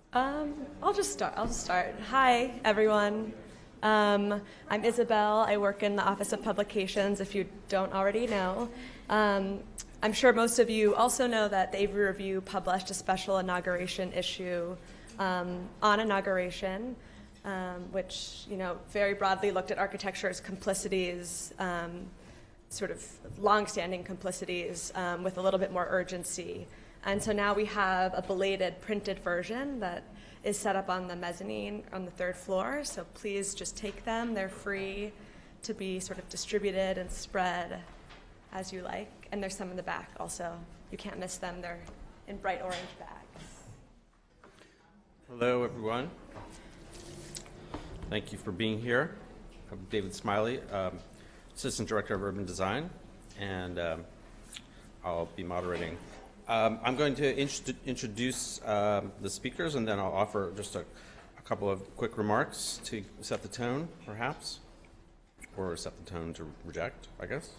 I'll just start. Hi, everyone. I'm Isabel. I work in the Office of Publications, if you don't already know. I'm sure most of you also know that the Avery Review published a special inauguration issue on inauguration, which, very broadly looked at architecture's complicities, sort of long-standing complicities, with a little bit more urgency. And so now we have a belated printed version that is set up on the mezzanine on the 3rd floor. So please just take them. They're free to be sort of distributed and spread as you like. And there's some in the back also. You can't miss them. They're in bright orange bags. Hello, everyone. Thank you for being here. I'm David Smiley, Assistant Director of Urban Design, and I'll be moderating. I'm going to introduce the speakers, and then I'll offer just a couple of quick remarks to set the tone, perhaps, or set the tone to reject, I guess.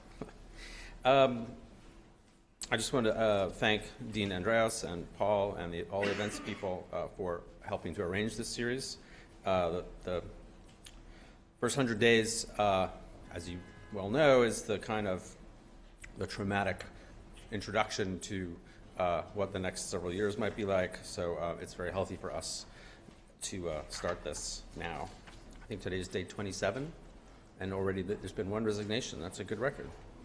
I just want to thank Dean Andreas and Paul and all the events people for helping to arrange this series. The first 100 days, as you well know, is the kind of the traumatic introduction to what the next several years might be like, so it's very healthy for us to start this now. I think today is day 27, and already there's been one resignation. That's a good record.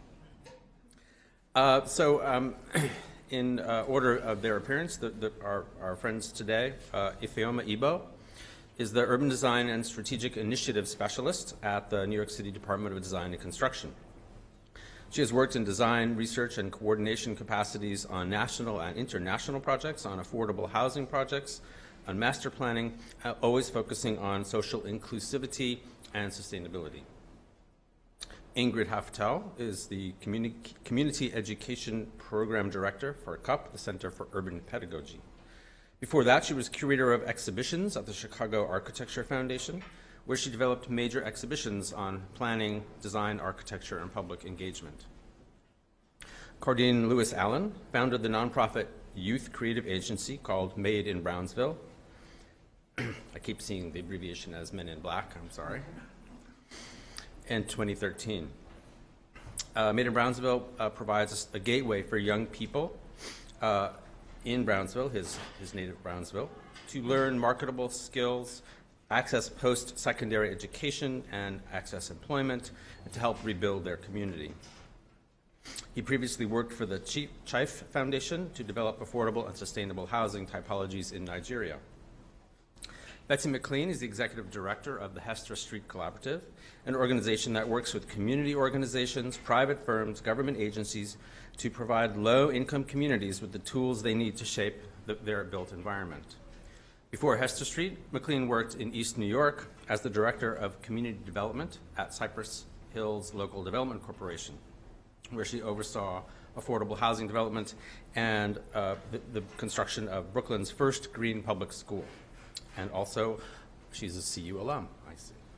In order of their appearance, our friends today, Ifeoma Ibo is the Urban Design and Strategic Initiative Specialist at the New York City Department of Design and Construction. She has worked in design, research, and coordination capacities on national and international projects, on affordable housing projects, on master planning, always focusing on social inclusivity and sustainability. Ingrid Haftel is the Community Education Program Director for CUP, the Center for Urban Pedagogy. Before that, she was Curator of Exhibitions at the Chicago Architecture Foundation, where she developed major exhibitions on planning, design, architecture, and public engagement. Cardine Lewis Allen founded the nonprofit youth creative agency called Made in Brownsville. I keep seeing the abbreviation as Men in Black, I'm sorry. In 2013. Made in Brownsville provides a gateway for young people in Brownsville, his native Brownsville, to learn marketable skills, access post-secondary education, and access employment, and to help rebuild their community. He previously worked for the Chief Foundation to develop affordable and sustainable housing typologies in Nigeria. Betsy McLean is the Executive Director of the Hester Street Collaborative, an organization that works with community organizations, private firms, government agencies to provide low-income communities with the tools they need to shape their built environment. Before Hester Street, McLean worked in East New York as the Director of Community Development at Cypress Hills Local Development Corporation, where she oversaw affordable housing development and the construction of Brooklyn's first green public school. And also, she's a CU alum, I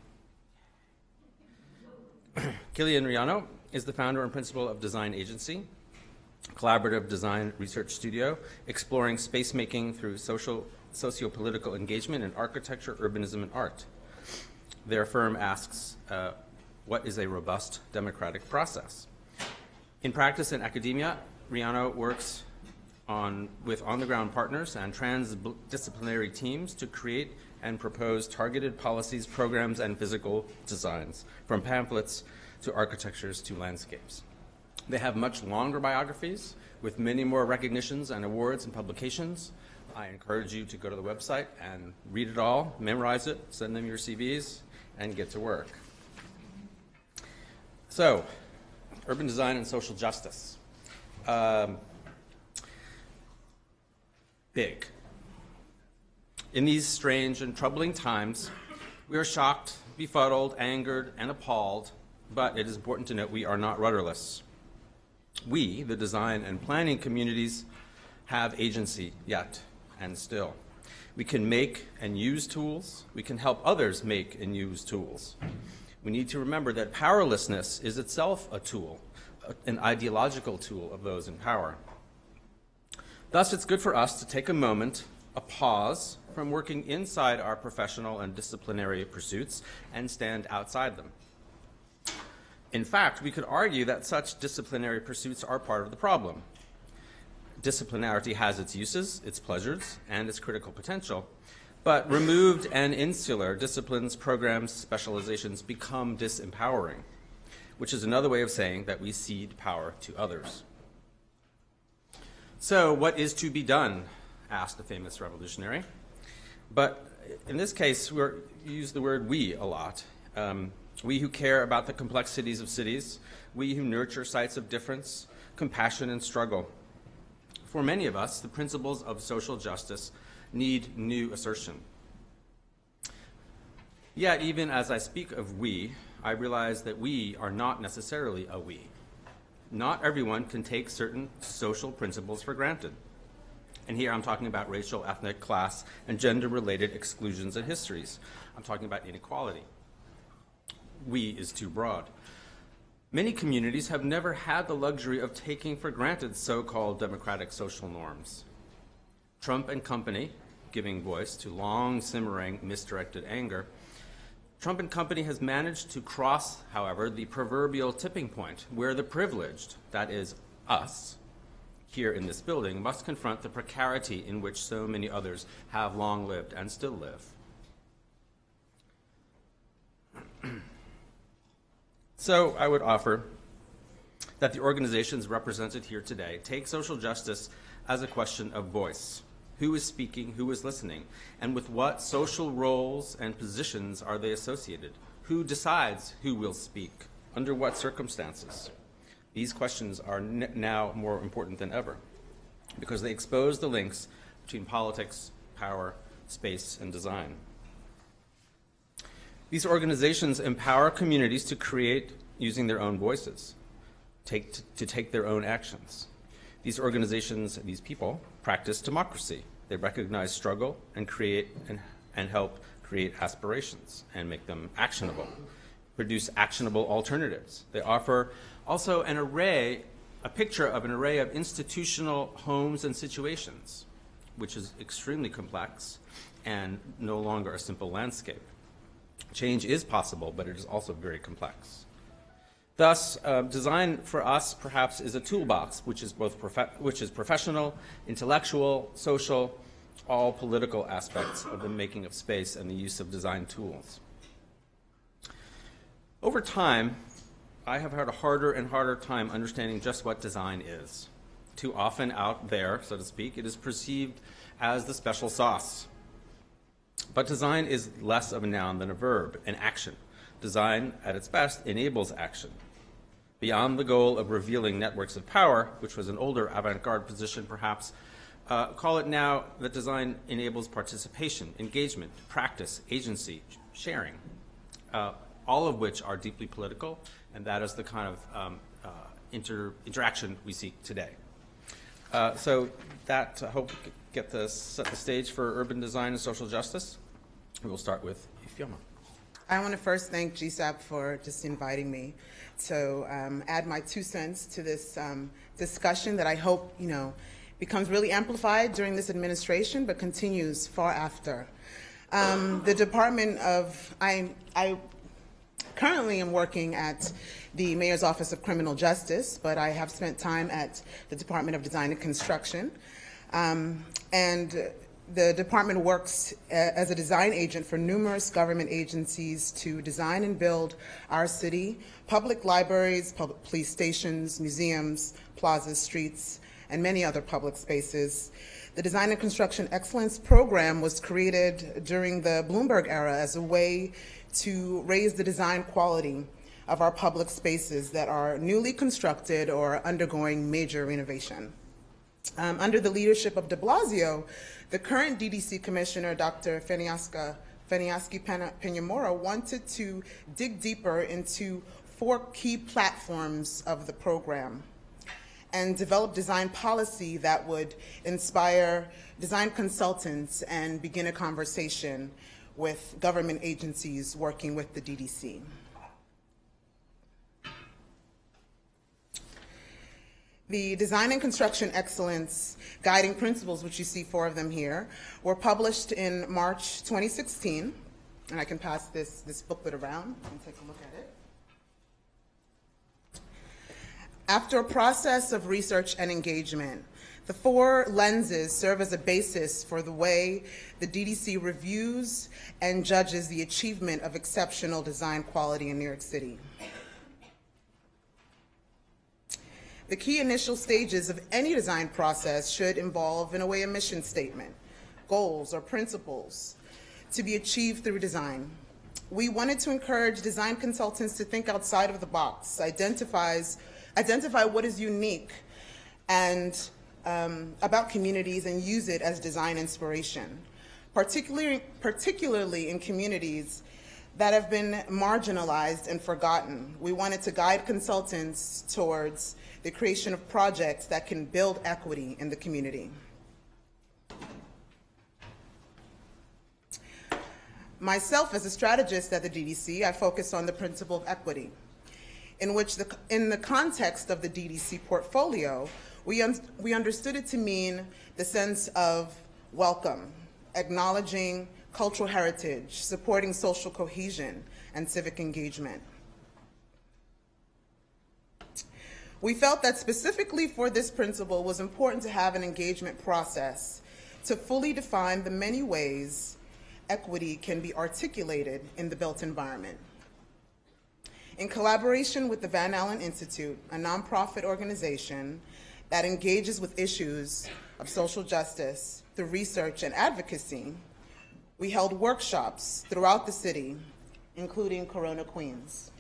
see. Killian Riano is the founder and principal of Design Agency, collaborative design research studio, exploring space making through socio-political engagement in architecture, urbanism, and art. Their firm asks, what is a robust democratic process? In practice in academia, Riano works with on-the-ground partners and transdisciplinary teams to create and propose targeted policies, programs, and physical designs, from pamphlets to architectures to landscapes. They have much longer biographies with many more recognitions and awards and publications. I encourage you to go to the website and read it all, memorize it, send them your CVs, and get to work. So, urban design and social justice. Big. In these strange and troubling times, we are shocked, befuddled, angered, and appalled, but it is important to note we are not rudderless. We, the design and planning communities, have agency yet and still. We can make and use tools. We can help others make and use tools. We need to remember that powerlessness is itself a tool, an ideological tool of those in power. Thus, it's good for us to take a moment a pause from working inside our professional and disciplinary pursuits and stand outside them. In fact, we could argue that such disciplinary pursuits are part of the problem. Disciplinarity has its uses, its pleasures, and its critical potential, but removed and insular disciplines, programs, specializations become disempowering, which is another way of saying that we cede power to others. So, what is to be done? Asked a famous revolutionary. But in this case, we use the word we a lot. We who care about the complexities of cities, we who nurture sites of difference, compassion, and struggle. For many of us, the principles of social justice need new assertion. Yet, even as I speak of we, I realize that we are not necessarily a we. Not everyone can take certain social principles for granted. And here I'm talking about racial, ethnic, class, and gender-related exclusions and histories. I'm talking about inequality. We is too broad. Many communities have never had the luxury of taking for granted so-called democratic social norms. Trump and company, giving voice to long-simmering, misdirected anger, Trump and company has managed to cross, however, the proverbial tipping point where the privileged, that is, us, here in this building, must confront the precarity in which so many others have long lived and still live. So I would offer that the organizations represented here today take social justice as a question of voice. Who is speaking, who is listening, and with what social roles and positions are they associated? Who decides who will speak? Under what circumstances? These questions are now more important than ever because they expose the links between politics, power, space, and design. These organizations empower communities to create using their own voices, to take their own actions. These organizations, these people, practice democracy. They recognize struggle and create and help create aspirations and make them actionable, produce actionable alternatives. They offer also a picture of an array of institutional homes and situations, which is extremely complex and no longer a simple landscape. Change is possible, but it is also very complex. Thus, design for us perhaps is a toolbox, which is professional, intellectual, social, all political aspects of the making of space and the use of design tools. Over time, I have had a harder and harder time understanding just what design is. Too often out there, so to speak, it is perceived as the special sauce. But design is less of a noun than a verb, an action. Design, at its best, enables action. Beyond the goal of revealing networks of power, which was an older avant-garde position perhaps, call it now that design enables participation, engagement, practice, agency, sharing, all of which are deeply political, and that is the kind of interaction we seek today. So that, I hope, set the stage for urban design and social justice. We will start with Ifeoma. I want to first thank GSAPP for just inviting me to add my 2 cents to this discussion that I hope, becomes really amplified during this administration, but continues far after. The Department of, I currently am working at the Mayor's Office of Criminal Justice, but I have spent time at the Department of Design and Construction. And the department works as a design agent for numerous government agencies to design and build our city, public libraries, public police stations, museums, plazas, streets, and many other public spaces. The Design and Construction Excellence Program was created during the Bloomberg era as a way to raise the design quality of our public spaces that are newly constructed or undergoing major renovation. Under the leadership of de Blasio, the current DDC Commissioner, Dr. Feniaski-Peñamora, wanted to dig deeper into 4 key platforms of the program and develop design policy that would inspire design consultants and begin a conversation with government agencies working with the DDC. The Design and Construction Excellence Guiding Principles, which you see 4 of them here, were published in March 2016, and I can pass this booklet around and take a look at it. After a process of research and engagement, the 4 lenses serve as a basis for the way the DDC reviews and judges the achievement of exceptional design quality in New York City. The key initial stages of any design process should involve, in a way, a mission statement, goals or principles to be achieved through design. We wanted to encourage design consultants to think outside of the box, identify what is unique and about communities and use it as design inspiration, particularly in communities that have been marginalized and forgotten. We wanted to guide consultants towards the creation of projects that can build equity in the community. Myself, as a strategist at the DDC, I focus on the principle of equity, in which in the context of the DDC portfolio, we understood it to mean the sense of welcome, acknowledging cultural heritage, supporting social cohesion, and civic engagement. We felt that specifically for this principle, it was important to have an engagement process to fully define the many ways equity can be articulated in the built environment. In collaboration with the Van Allen Institute, a nonprofit organization that engages with issues of social justice through research and advocacy, we held workshops throughout the city, including Corona, Queens.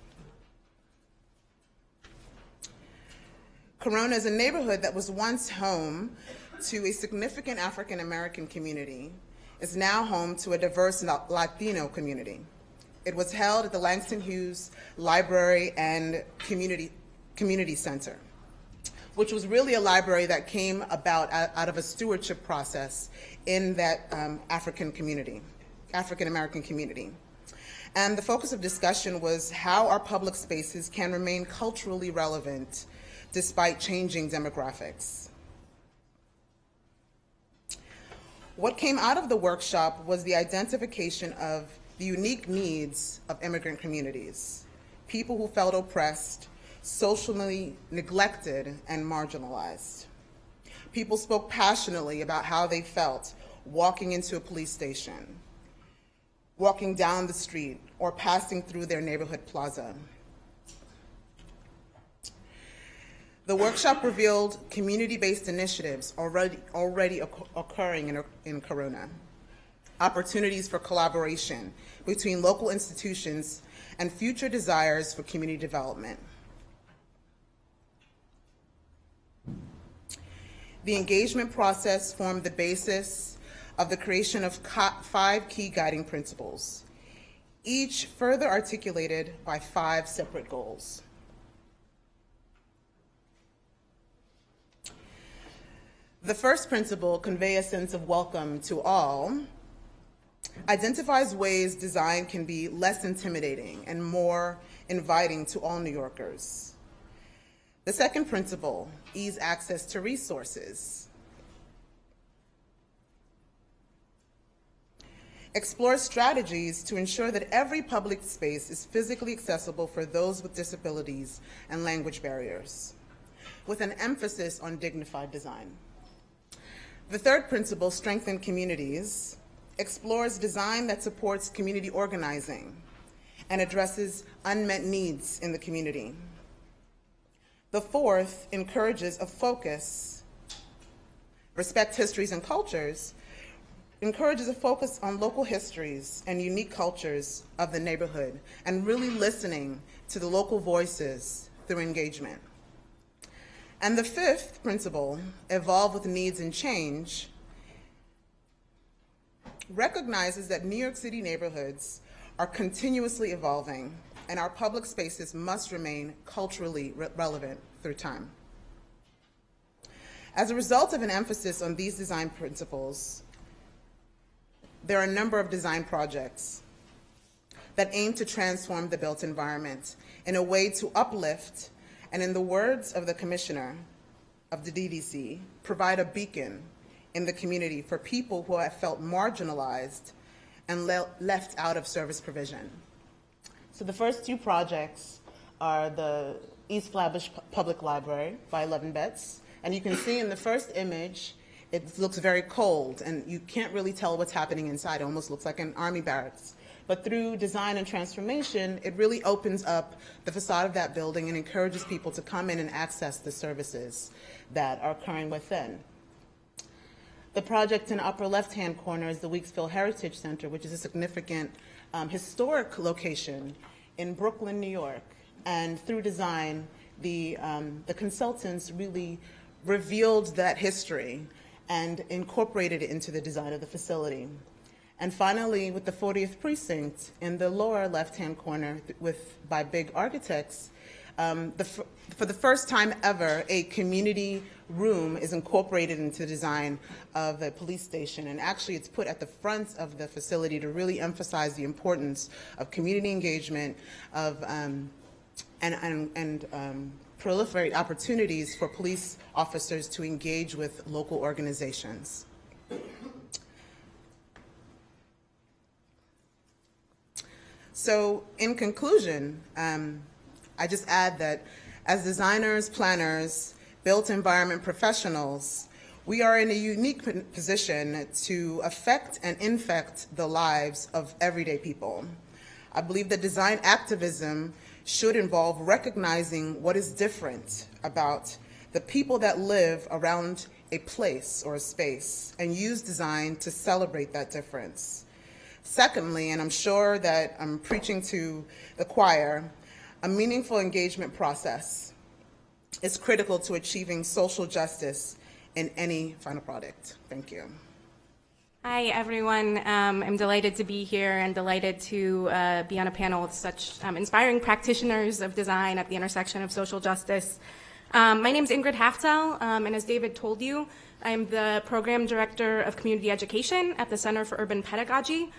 Corona is a neighborhood that was once home to a significant African American community, is now home to a diverse Latino community. It was held at the Langston Hughes Library and Community Center, which was really a library that came about out of a stewardship process in that African American community. And the focus of discussion was how our public spaces can remain culturally relevant despite changing demographics. What came out of the workshop was the identification of the unique needs of immigrant communities, people who felt oppressed, socially neglected, and marginalized. People spoke passionately about how they felt walking into a police station, walking down the street, or passing through their neighborhood plaza. The workshop revealed community-based initiatives already occurring in Corona, opportunities for collaboration between local institutions, and future desires for community development. The engagement process formed the basis of the creation of 5 key guiding principles, each further articulated by 5 separate goals. The first principle, convey a sense of welcome to all, identifies ways design can be less intimidating and more inviting to all New Yorkers. The second principle, ease access to resources, explores strategies to ensure that every public space is physically accessible for those with disabilities and language barriers, with an emphasis on dignified design. The third principle, strengthen communities, explores design that supports community organizing and addresses unmet needs in the community. The fourth encourages a focus, respect histories and cultures, encourages a focus on local histories and unique cultures of the neighborhood and really listening to the local voices through engagement. And the fifth principle, evolve with needs and change, recognizes that New York City neighborhoods are continuously evolving and our public spaces must remain culturally relevant through time. As a result of an emphasis on these design principles, there are a number of design projects that aim to transform the built environment in a way to uplift, and in the words of the commissioner, of the DDC provide a beacon in the community for people who have felt marginalized and left out of service provision. So the first two projects are the East Flatbush Public Library by 11 Bets. And you can see in the first image, it looks very cold, and you can't really tell what's happening inside. It almost looks like an army barracks. But through design and transformation, it really opens up the facade of that building and encourages people to come in and access the services that are occurring within. The project in the upper left-hand corner is the Weeksville Heritage Center, which is a significant historic location in Brooklyn, New York. And through design, the consultants really revealed that history and incorporated it into the design of the facility. And finally, with the 40th Precinct, in the lower left-hand corner by Big Architects, for the first time ever, a community room is incorporated into the design of a police station. And actually, it's put at the front of the facility to really emphasize the importance of community engagement, of proliferate opportunities for police officers to engage with local organizations. So in conclusion, I just add that as designers, planners, built environment professionals, we are in a unique position to affect and infect the lives of everyday people. I believe that design activism should involve recognizing what is different about the people that live around a place or a space and use design to celebrate that difference. Secondly, and I'm sure that I'm preaching to the choir, a meaningful engagement process is critical to achieving social justice in any final product. Thank you. Hi, everyone. I'm delighted to be here and delighted to be on a panel with such inspiring practitioners of design at the intersection of social justice. My name is Ingrid Haftel, and as David told you, I'm the Program Director of Community Education at the Center for Urban Pedagogy.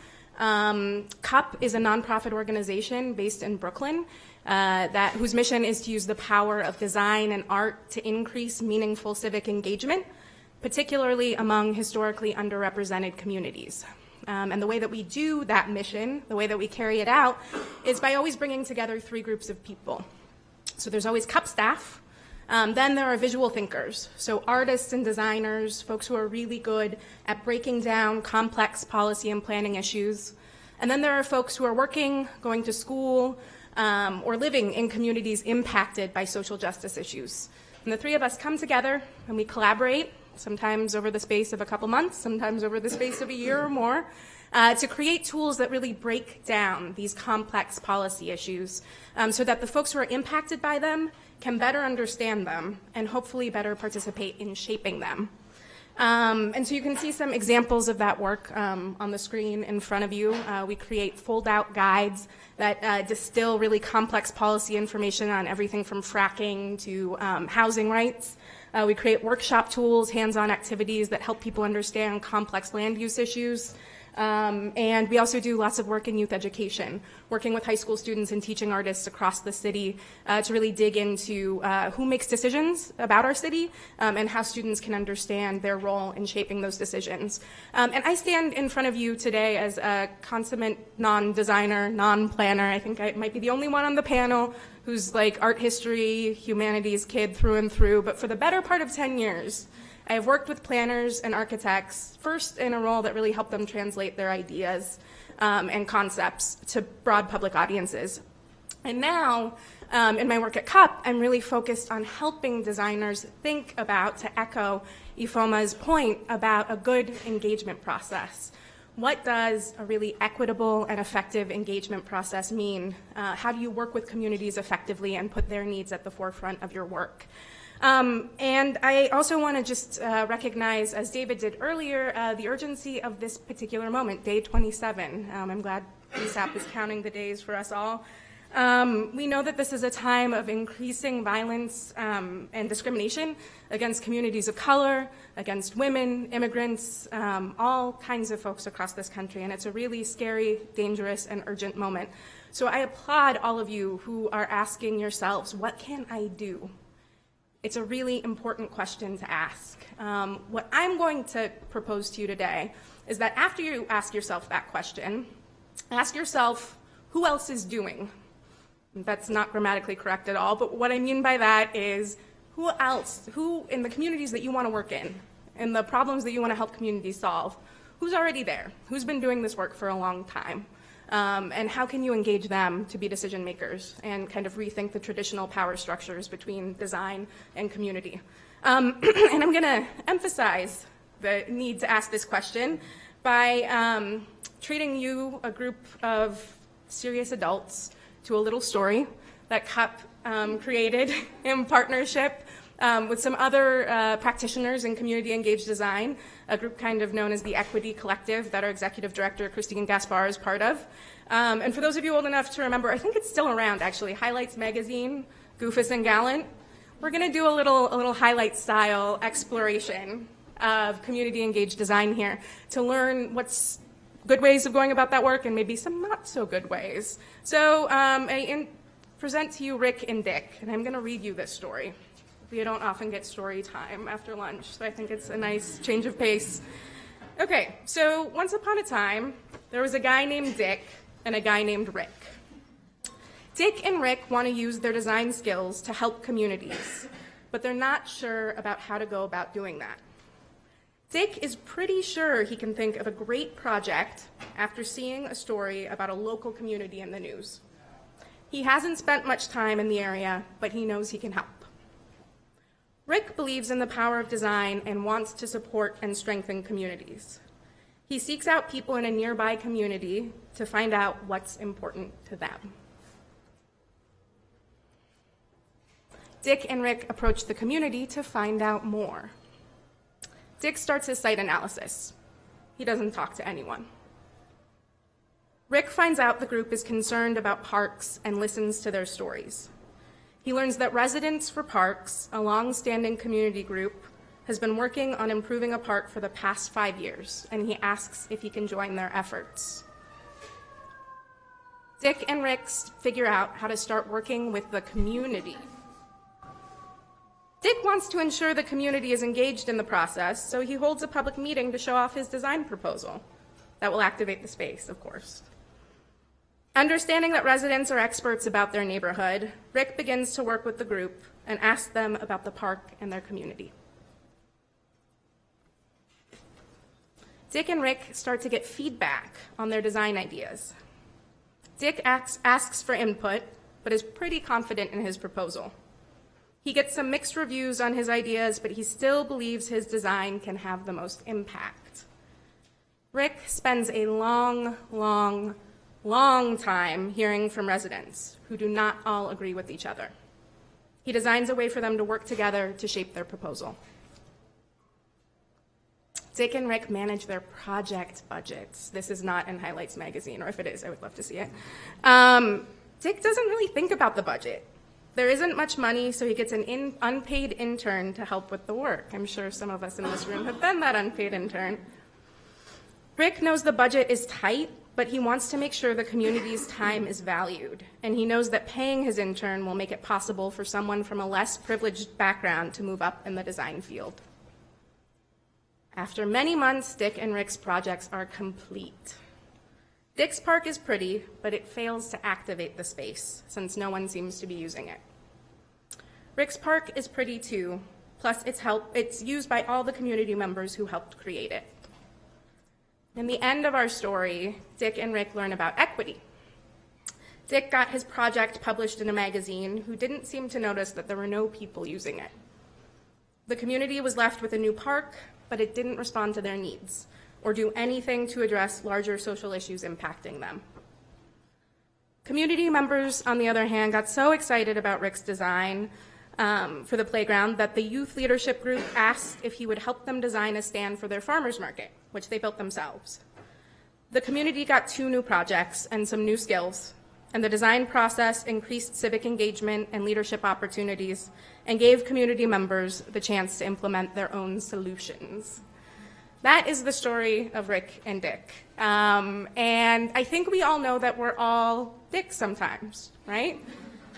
CUP is a nonprofit organization based in Brooklyn whose mission is to use the power of design and art to increase meaningful civic engagement, particularly among historically underrepresented communities. And the way that we do that mission, the way that we carry it out, is by always bringing together three groups of people. So there's always CUP staff, then there are visual thinkers, so artists and designers, folks who are really good at breaking down complex policy and planning issues. And then there are folks who are working, going to school, or living in communities impacted by social justice issues. And the three of us come together and we collaborate, sometimes over the space of a couple months, sometimes over the space of a year or more, to create tools that really break down these complex policy issues so that the folks who are impacted by them can better understand them and hopefully better participate in shaping them. And so you can see some examples of that work on the screen in front of you. We create fold-out guides that distill really complex policy information on everything from fracking to housing rights. We create workshop tools, hands-on activities that help people understand complex land use issues. And we also do lots of work in youth education, working with high school students and teaching artists across the city to really dig into who makes decisions about our city and how students can understand their role in shaping those decisions. And I stand in front of you today as a consummate non-designer, non-planner. I think I might be the only one on the panel who's like art history, humanities kid through and through, but for the better part of 10 years, I have worked with planners and architects, first in a role that really helped them translate their ideas and concepts to broad public audiences. And now, in my work at CUP, I'm really focused on helping designers think about, to echo Ifeoma's point about a good engagement process. What does a really equitable and effective engagement process mean? How do you work with communities effectively and put their needs at the forefront of your work? And I also want to just recognize, as David did earlier, the urgency of this particular moment, day 27. I'm glad GSAPP is counting the days for us all. We know that this is a time of increasing violence and discrimination against communities of color, against women, immigrants, all kinds of folks across this country, and it's a really scary, dangerous, and urgent moment. So I applaud all of you who are asking yourselves, what can I do? It's a really important question to ask. What I'm going to propose to you today is that after you ask yourself that question, ask yourself, who else is doing? That's not grammatically correct at all, but what I mean by that is who else, who in the communities that you want to work in the problems that you want to help communities solve, who's already there? Who's been doing this work for a long time? And how can you engage them to be decision makers and kind of rethink the traditional power structures between design and community? And I'm going to emphasize the need to ask this question by treating you, a group of serious adults, to a little story that GSAPP created in partnership with some other practitioners in community engaged design, a group kind of known as the Equity Collective that our executive director, Christine Gaspar, is part of. And for those of you old enough to remember, I think it's still around actually, Highlights Magazine, Goofus and Gallant. We're gonna do a little highlight style exploration of community engaged design here to learn what's good ways of going about that work and maybe some not so good ways. So I present to you Rick and Dick, and I'm gonna read you this story. We don't often get story time after lunch, so I think it's a nice change of pace. Okay, so once upon a time, there was a guy named Dick and a guy named Rick. Dick and Rick want to use their design skills to help communities, but they're not sure about how to go about doing that. Dick is pretty sure he can think of a great project after seeing a story about a local community in the news. He hasn't spent much time in the area, but he knows he can help. Rick believes in the power of design and wants to support and strengthen communities. He seeks out people in a nearby community to find out what's important to them. Dick and Rick approach the community to find out more. Dick starts his site analysis. He doesn't talk to anyone. Rick finds out the group is concerned about parks and listens to their stories. He learns that Residents for Parks, a long-standing community group, has been working on improving a park for the past 5 years, and he asks if he can join their efforts. Dick and Rick figure out how to start working with the community. Dick wants to ensure the community is engaged in the process, so he holds a public meeting to show off his design proposal. That will activate the space, of course. Understanding that residents are experts about their neighborhood, Rick begins to work with the group and asks them about the park and their community. Dick and Rick start to get feedback on their design ideas. Dick asks for input, but is pretty confident in his proposal. He gets some mixed reviews on his ideas, but he still believes his design can have the most impact. Rick spends a long time hearing from residents who do not all agree with each other. He designs a way for them to work together to shape their proposal. Dick and Rick manage their project budgets. This is not in Highlights Magazine, or if it is, I would love to see it. Dick doesn't really think about the budget. There isn't much money, so he gets an unpaid intern to help with the work. I'm sure some of us in this room have been that unpaid intern. Rick knows the budget is tight, but he wants to make sure the community's time is valued, and he knows that paying his intern will make it possible for someone from a less privileged background to move up in the design field. After many months, Dick and Rick's projects are complete. Dick's park is pretty, but it fails to activate the space since no one seems to be using it. Rick's park is pretty too, plus it's used by all the community members who helped create it. In the end of our story, Dick and Rick learn about equity. Dick got his project published in a magazine who didn't seem to notice that there were no people using it. The community was left with a new park, but it didn't respond to their needs or do anything to address larger social issues impacting them. Community members, on the other hand, got so excited about Rick's design for the playground that the youth leadership group asked if he would help them design a stand for their farmers market, which they built themselves. The community got 2 new projects and some new skills, and the design process increased civic engagement and leadership opportunities and gave community members the chance to implement their own solutions. That is the story of Rick and Dick. And I think we all know that we're all dicks sometimes, right?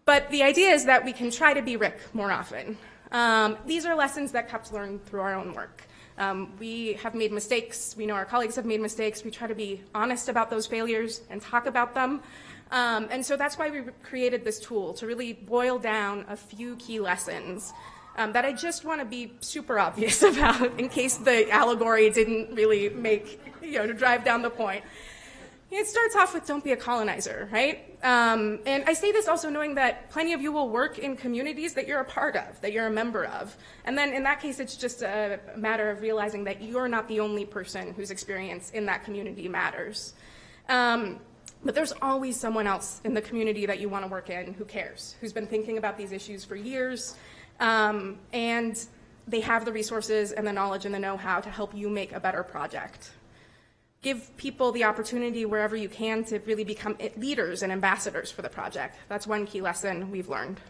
But the idea is that we can try to be Rick more often. These are lessons that CUPs learn through our own work. We have made mistakes. We know our colleagues have made mistakes. We try to be honest about those failures and talk about them. And so that's why we created this tool, to really boil down a few key lessons that I just want to be super obvious about in case the allegory didn't really make, to drive down the point. It starts off with don't be a colonizer, right? And I say this also knowing that plenty of you will work in communities that you're a part of, that you're a member of. And then in that case, it's just a matter of realizing that you're not the only person whose experience in that community matters. But there's always someone else in the community that you want to work in who cares, who's been thinking about these issues for years, and they have the resources and the knowledge and the know-how to help you make a better project. Give people the opportunity wherever you can to really become leaders and ambassadors for the project. That's one key lesson we've learned.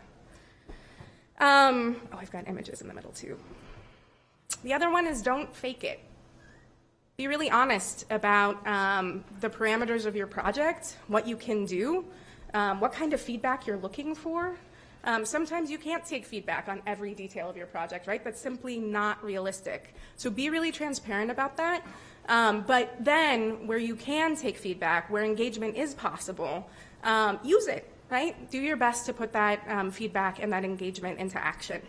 I've got images in the middle too. The other one is don't fake it. Be really honest about the parameters of your project, what you can do, what kind of feedback you're looking for. Sometimes you can't take feedback on every detail of your project, right? That's simply not realistic. So be really transparent about that. But then where you can take feedback, where engagement is possible, use it, right? Do your best to put that feedback and that engagement into action.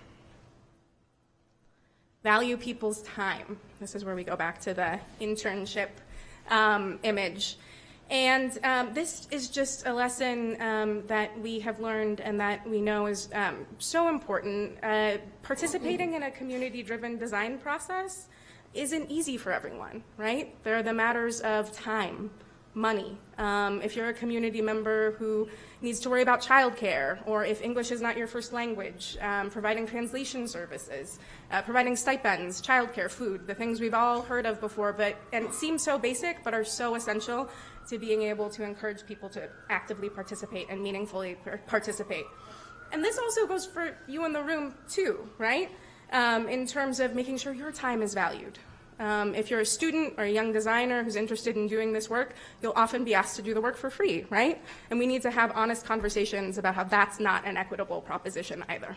Value people's time. This is where we go back to the internship image. And this is just a lesson that we have learned and that we know is so important. Participating in a community-driven design process isn't easy for everyone, right? There are the matters of time, money. If you're a community member who needs to worry about childcare, or if English is not your first language, providing translation services, providing stipends, childcare, food, the things we've all heard of before, and it seems so basic, but are so essential to being able to encourage people to actively participate and meaningfully participate. And this also goes for you in the room too, right? In terms of making sure your time is valued. If you're a student or a young designer who's interested in doing this work, you'll often be asked to do the work for free, right? And we need to have honest conversations about how that's not an equitable proposition either.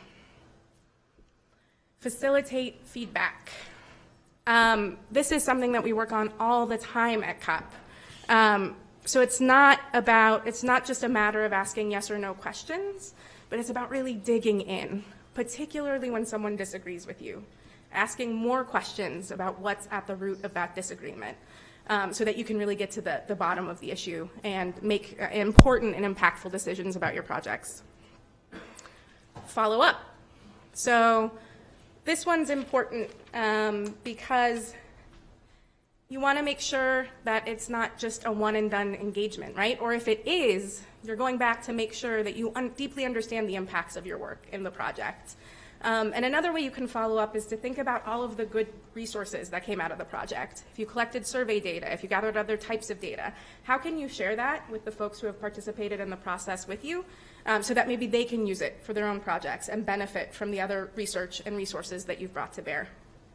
Facilitate feedback. This is something that we work on all the time at CUP. So it's not just a matter of asking yes or no questions, but it's about really digging in, particularly when someone disagrees with you. Asking more questions about what's at the root of that disagreement so that you can really get to the bottom of the issue and make important and impactful decisions about your projects. Follow up. So this one's important because you want to make sure that it's not just a one and done engagement, right? Or if it is, you're going back to make sure that you deeply understand the impacts of your work in the project. And another way you can follow up is to think about all of the good resources that came out of the project. If you collected survey data, if you gathered other types of data, how can you share that with the folks who have participated in the process with you so that maybe they can use it for their own projects and benefit from the other research and resources that you've brought to bear.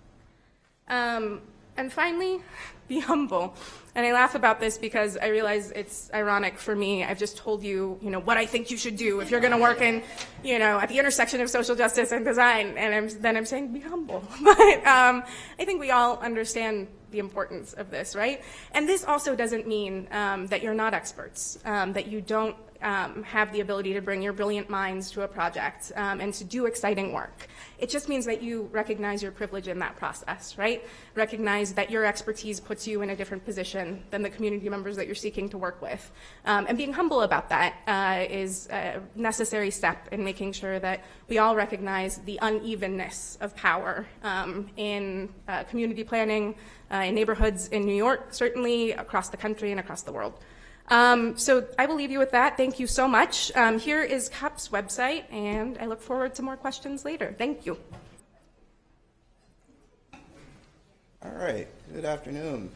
And finally, be humble. And I laugh about this because I realize it's ironic for me. I've just told you, what I think you should do if you're going to work in, at the intersection of social justice and design. And then I'm saying be humble. But I think we all understand the importance of this, right? And this also doesn't mean that you're not experts, that you don't have the ability to bring your brilliant minds to a project and to do exciting work. It just means that you recognize your privilege in that process, right? Recognize that your expertise puts you in a different position than the community members that you're seeking to work with. And being humble about that is a necessary step in making sure that we all recognize the unevenness of power in community planning, in neighborhoods in New York, certainly across the country and across the world. So I will leave you with that. Thank you so much. Here is CUP's website, and I look forward to more questions later. Thank you. All right, good afternoon.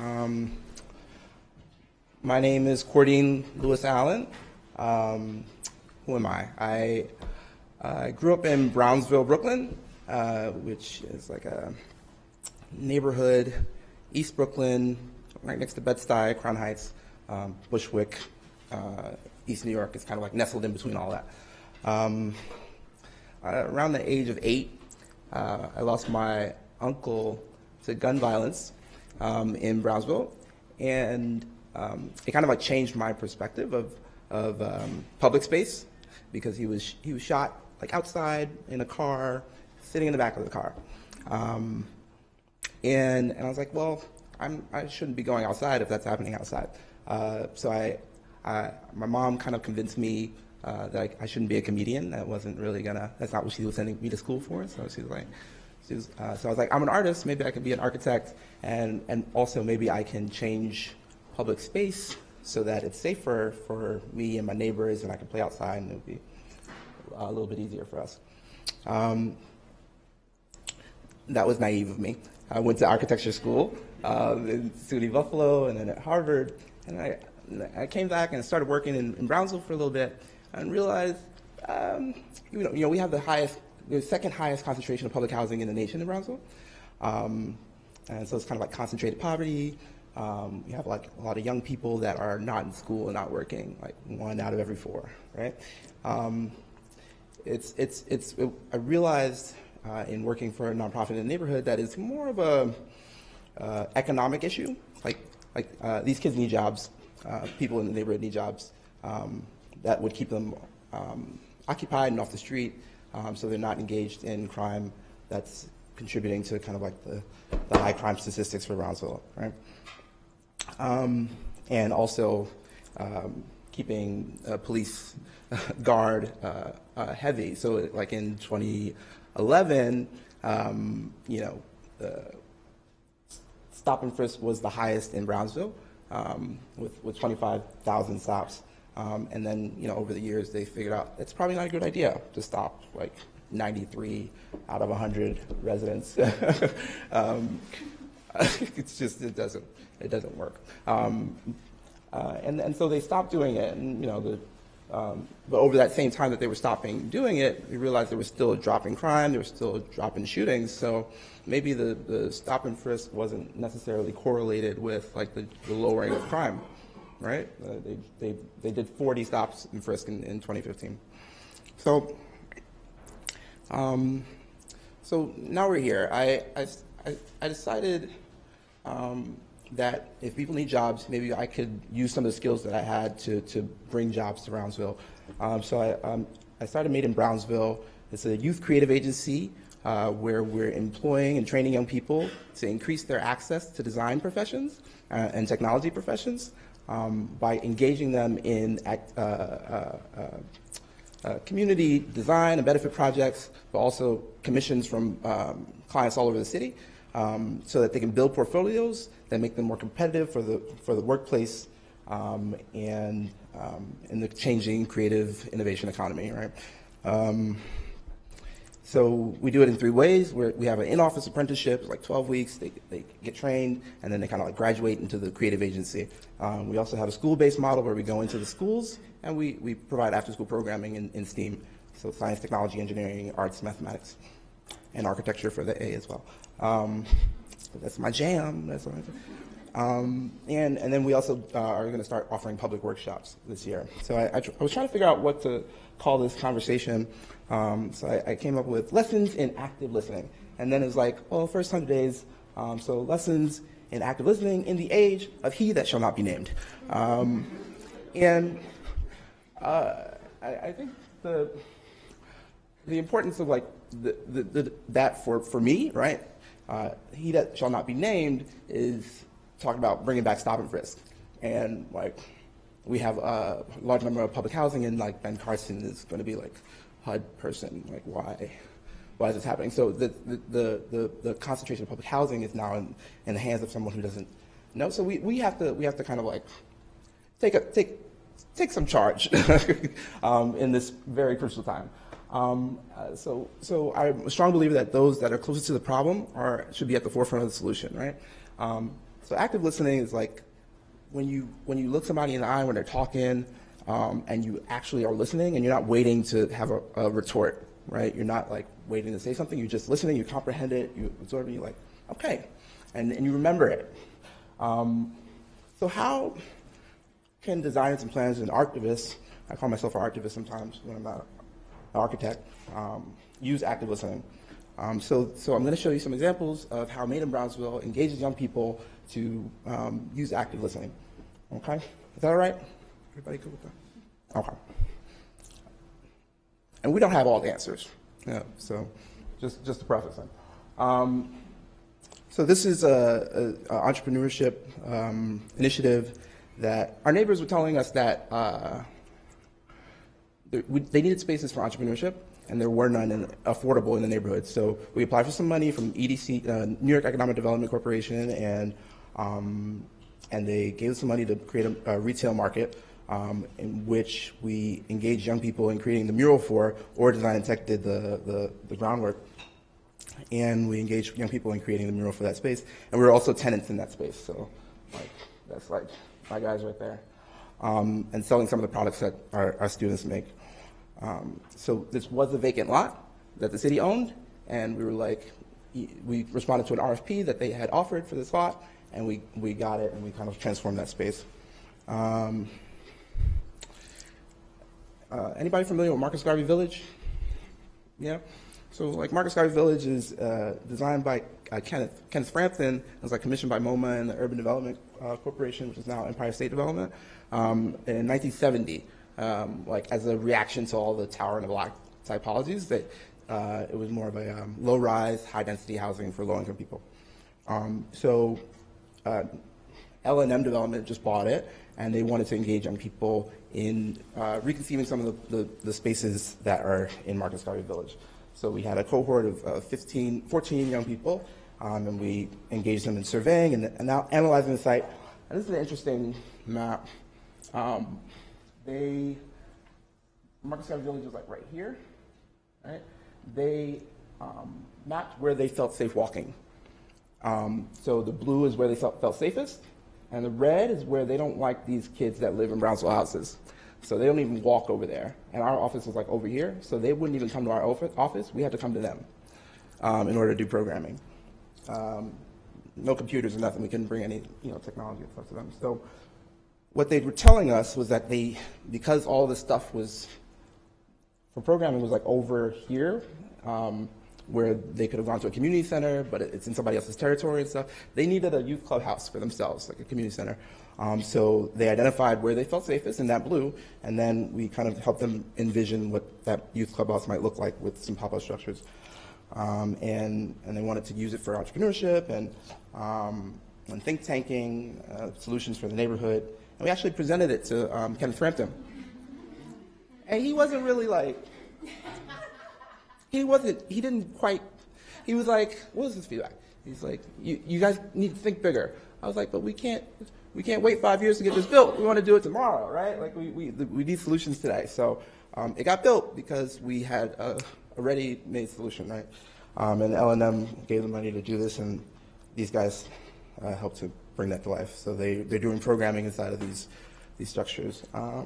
My name is Cordine Lewis Allen. Who am I? I grew up in Brownsville, Brooklyn, which is like a neighborhood, East Brooklyn, right next to Bed-Stuy, Crown Heights. Bushwick, East New York is kind of like nestled in between all that. Around the age of 8, I lost my uncle to gun violence in Brownsville, and it kind of like changed my perspective of public space, because he was shot like outside in a car, sitting in the back of the car, and I was like, well, I shouldn't be going outside if that's happening outside. So my mom kind of convinced me that I shouldn't be a comedian. That's not what she was sending me to school for. So she was like, so I was like, I'm an artist. Maybe I can be an architect, and also maybe I can change public space so that it's safer for me and my neighbors, and I can play outside, and it'll be a little bit easier for us. That was naive of me. I went to architecture school in SUNY Buffalo, and then at Harvard, and I came back and started working in Brownsville for a little bit, and realized, we have the second highest concentration of public housing in the nation in Brownsville, and so it's kind of like concentrated poverty. You have like a lot of young people that are not in school and not working, like 1 out of every 4, right? I realized in working for a nonprofit in the neighborhood that it's more of a economic issue. Like these kids need jobs. People in the neighborhood need jobs that would keep them occupied and off the street, so they're not engaged in crime that's contributing to kind of like the high crime statistics for Brownsville, right? And also keeping police guard heavy. So like in 2011, stop and frisk was the highest in Brownsville, with 25,000 stops. And then, over the years, they figured out it's probably not a good idea to stop like 93 out of 100 residents. It's just, it doesn't work. And so they stopped doing it, and but over that same time that they were stopping doing it, we realized there was still a drop in crime, there was still a drop in shootings. So maybe the stop and frisk wasn't necessarily correlated with like the lowering of crime, right? They did 40 stops and frisk in 2015. So so now we're here. I decided that if people need jobs, maybe I could use some of the skills that I had to bring jobs to Brownsville. So I started Made in Brownsville. It's a youth creative agency where we're employing and training young people to increase their access to design professions and technology professions by engaging them in community design and benefit projects, but also commissions from clients all over the city, so that they can build portfolios that make them more competitive for the workplace and in the changing creative innovation economy, right? So we do it in 3 ways. We have an in-office apprenticeship, like 12 weeks. They get trained, and then they kind of like graduate into the creative agency. We also have a school-based model where we go into the schools, and we provide after-school programming in STEAM, so science, technology, engineering, arts, mathematics, and architecture for the A as well. That's my jam. That's what I do. And then we also are going to start offering public workshops this year. So I was trying to figure out what to call this conversation. So I came up with lessons in active listening. And then it was like, well, first 100 days, so lessons in active listening in the age of he that shall not be named. And I think the importance of like that for me, right? He that shall not be named is talking about bringing back stop and frisk. And like, we have a large number of public housing, and like Ben Carson is going to be like HUD person. Like, why is this happening? So the concentration of public housing is now in the hands of someone who doesn't know. So we have to kind of like take some charge in this very crucial time. So I'm a strong believer that those that are closest to the problem should be at the forefront of the solution, right? So active listening is like when you look somebody in the eye when they're talking, and you actually are listening, and you're not waiting to have a retort, right? You're not like waiting to say something. You're just listening. You comprehend it. You absorb it. You're like, okay, and you remember it. So how can designers and planners and archivists, I call myself an archivist sometimes when I'm not architect, use active listening. So I'm going to show you some examples of how Made in Brownsville engages young people to use active listening. Okay, is that all right? Everybody good with that? Okay. And we don't have all the answers, yeah, so just to preface it. So this is a entrepreneurship initiative that our neighbors were telling us that they needed spaces for entrepreneurship, and there were none affordable in the neighborhood. So we applied for some money from EDC, New York Economic Development Corporation, and they gave us some money to create a retail market in which we engaged young people in creating the mural for, or Design and Tech did the groundwork. And we engaged young people in creating the mural for that space. And we were also tenants in that space. So that's like my guys right there. And selling some of the products that our students make. So this was a vacant lot that the city owned. And we were like, we responded to an RFP that they had offered for this lot. And we got it, and we kind of transformed that space. Anybody familiar with Marcus Garvey Village? Yeah? So like Marcus Garvey Village is designed by Kenneth Frampton. It was like commissioned by MoMA and the Urban Development Corporation, which is now Empire State Development, in 1970, like as a reaction to all the tower and the block typologies, that it was more of a low-rise, high-density housing for low-income people. So L&M Development just bought it, and they wanted to engage young people in reconceiving some of the spaces that are in Marcus Garvey Village. So we had a cohort of 14 young people, and we engaged them in surveying and now analyzing the site. And this is an interesting map. Marcus Garvey Village is like right here, right? They mapped where they felt safe walking. So the blue is where they felt safest, and the red is where they don't like these kids that live in Brownsville houses. So they don't even walk over there. And our office was like over here, so they wouldn't even come to our office. We had to come to them in order to do programming. No computers or nothing. We couldn't bring any technology and stuff to them. So what they were telling us was that because all this stuff was, for programming, was like over here, where they could have gone to a community center, but it's in somebody else's territory and stuff, they needed a youth clubhouse for themselves, like a community center. So they identified where they felt safest in that blue, and then we kind of helped them envision what that youth clubhouse might look like with some pop-up structures. And they wanted to use it for entrepreneurship and think tanking, solutions for the neighborhood. And we actually presented it to Kenneth Frampton. And he wasn't really like, he was like, what is this feedback? He's like, you guys need to think bigger. I was like, but we can't wait 5 years to get this built. We want to do it tomorrow, right? Like we need solutions today. So it got built because we had a ready-made solution, right? And L&M gave the money to do this, and these guys helped to bring that to life. So they're doing programming inside of these structures.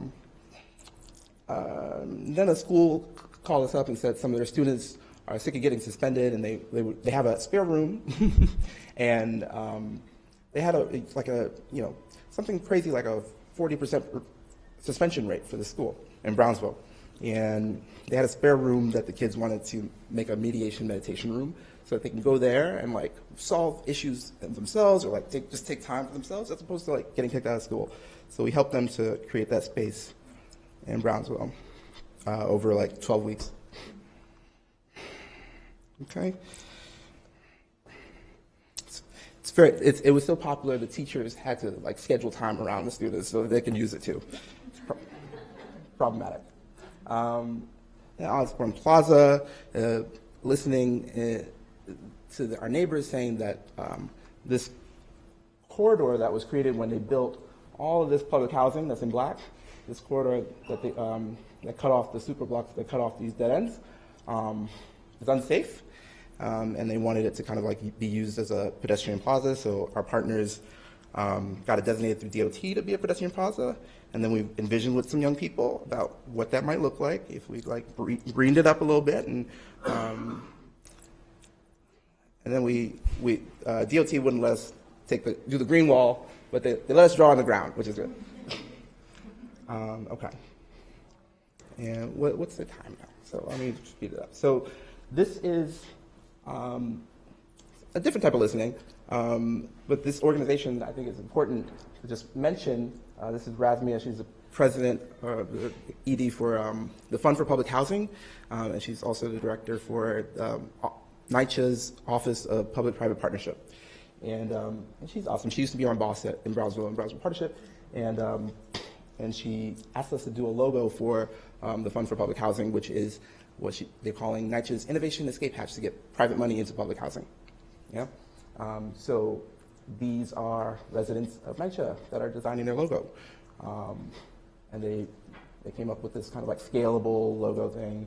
Then a school called us up and said some of their students are sick of getting suspended, and they have a spare room, and they had something crazy like a 40% suspension rate for the school in Brownsville. And they had a spare room that the kids wanted to make a meditation room so that they can go there and like solve issues themselves, or like just take time for themselves, as opposed to like getting kicked out of school. So we helped them to create that space in Brownsville over like 12 weeks. Okay. It was so popular, the teachers had to like schedule time around the students so that they can use it too. It's problematic. Osborne Plaza, listening to our neighbors saying that this corridor that was created when they built all of this public housing that's in black, this corridor that cut off the super blocks, that cut off these dead ends, is unsafe. And they wanted it to kind of like be used as a pedestrian plaza. So our partners got it designated through DOT to be a pedestrian plaza. And then we envisioned with some young people about what that might look like if we like greened it up a little bit. And then DOT wouldn't let us do the green wall, but they let us draw on the ground, which is good. Okay. And what's the time now? So let me speed it up. So this is a different type of listening, but this organization, I think, is important to just mention. This is Razmia. She's the president of the ED for the Fund for Public Housing, and she's also the director for NYCHA's Office of Public-Private Partnership. And she's awesome. She used to be our boss in Brownsville and Brownsville Partnership, and she asked us to do a logo for the Fund for Public Housing, which is what they're calling NYCHA's Innovation Escape Hatch to get private money into public housing. Yeah. So these are residents of NYCHA that are designing their logo, and they came up with this kind of like scalable logo thing.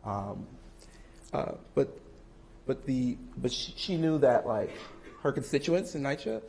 But she knew that like her constituents in NYCHA,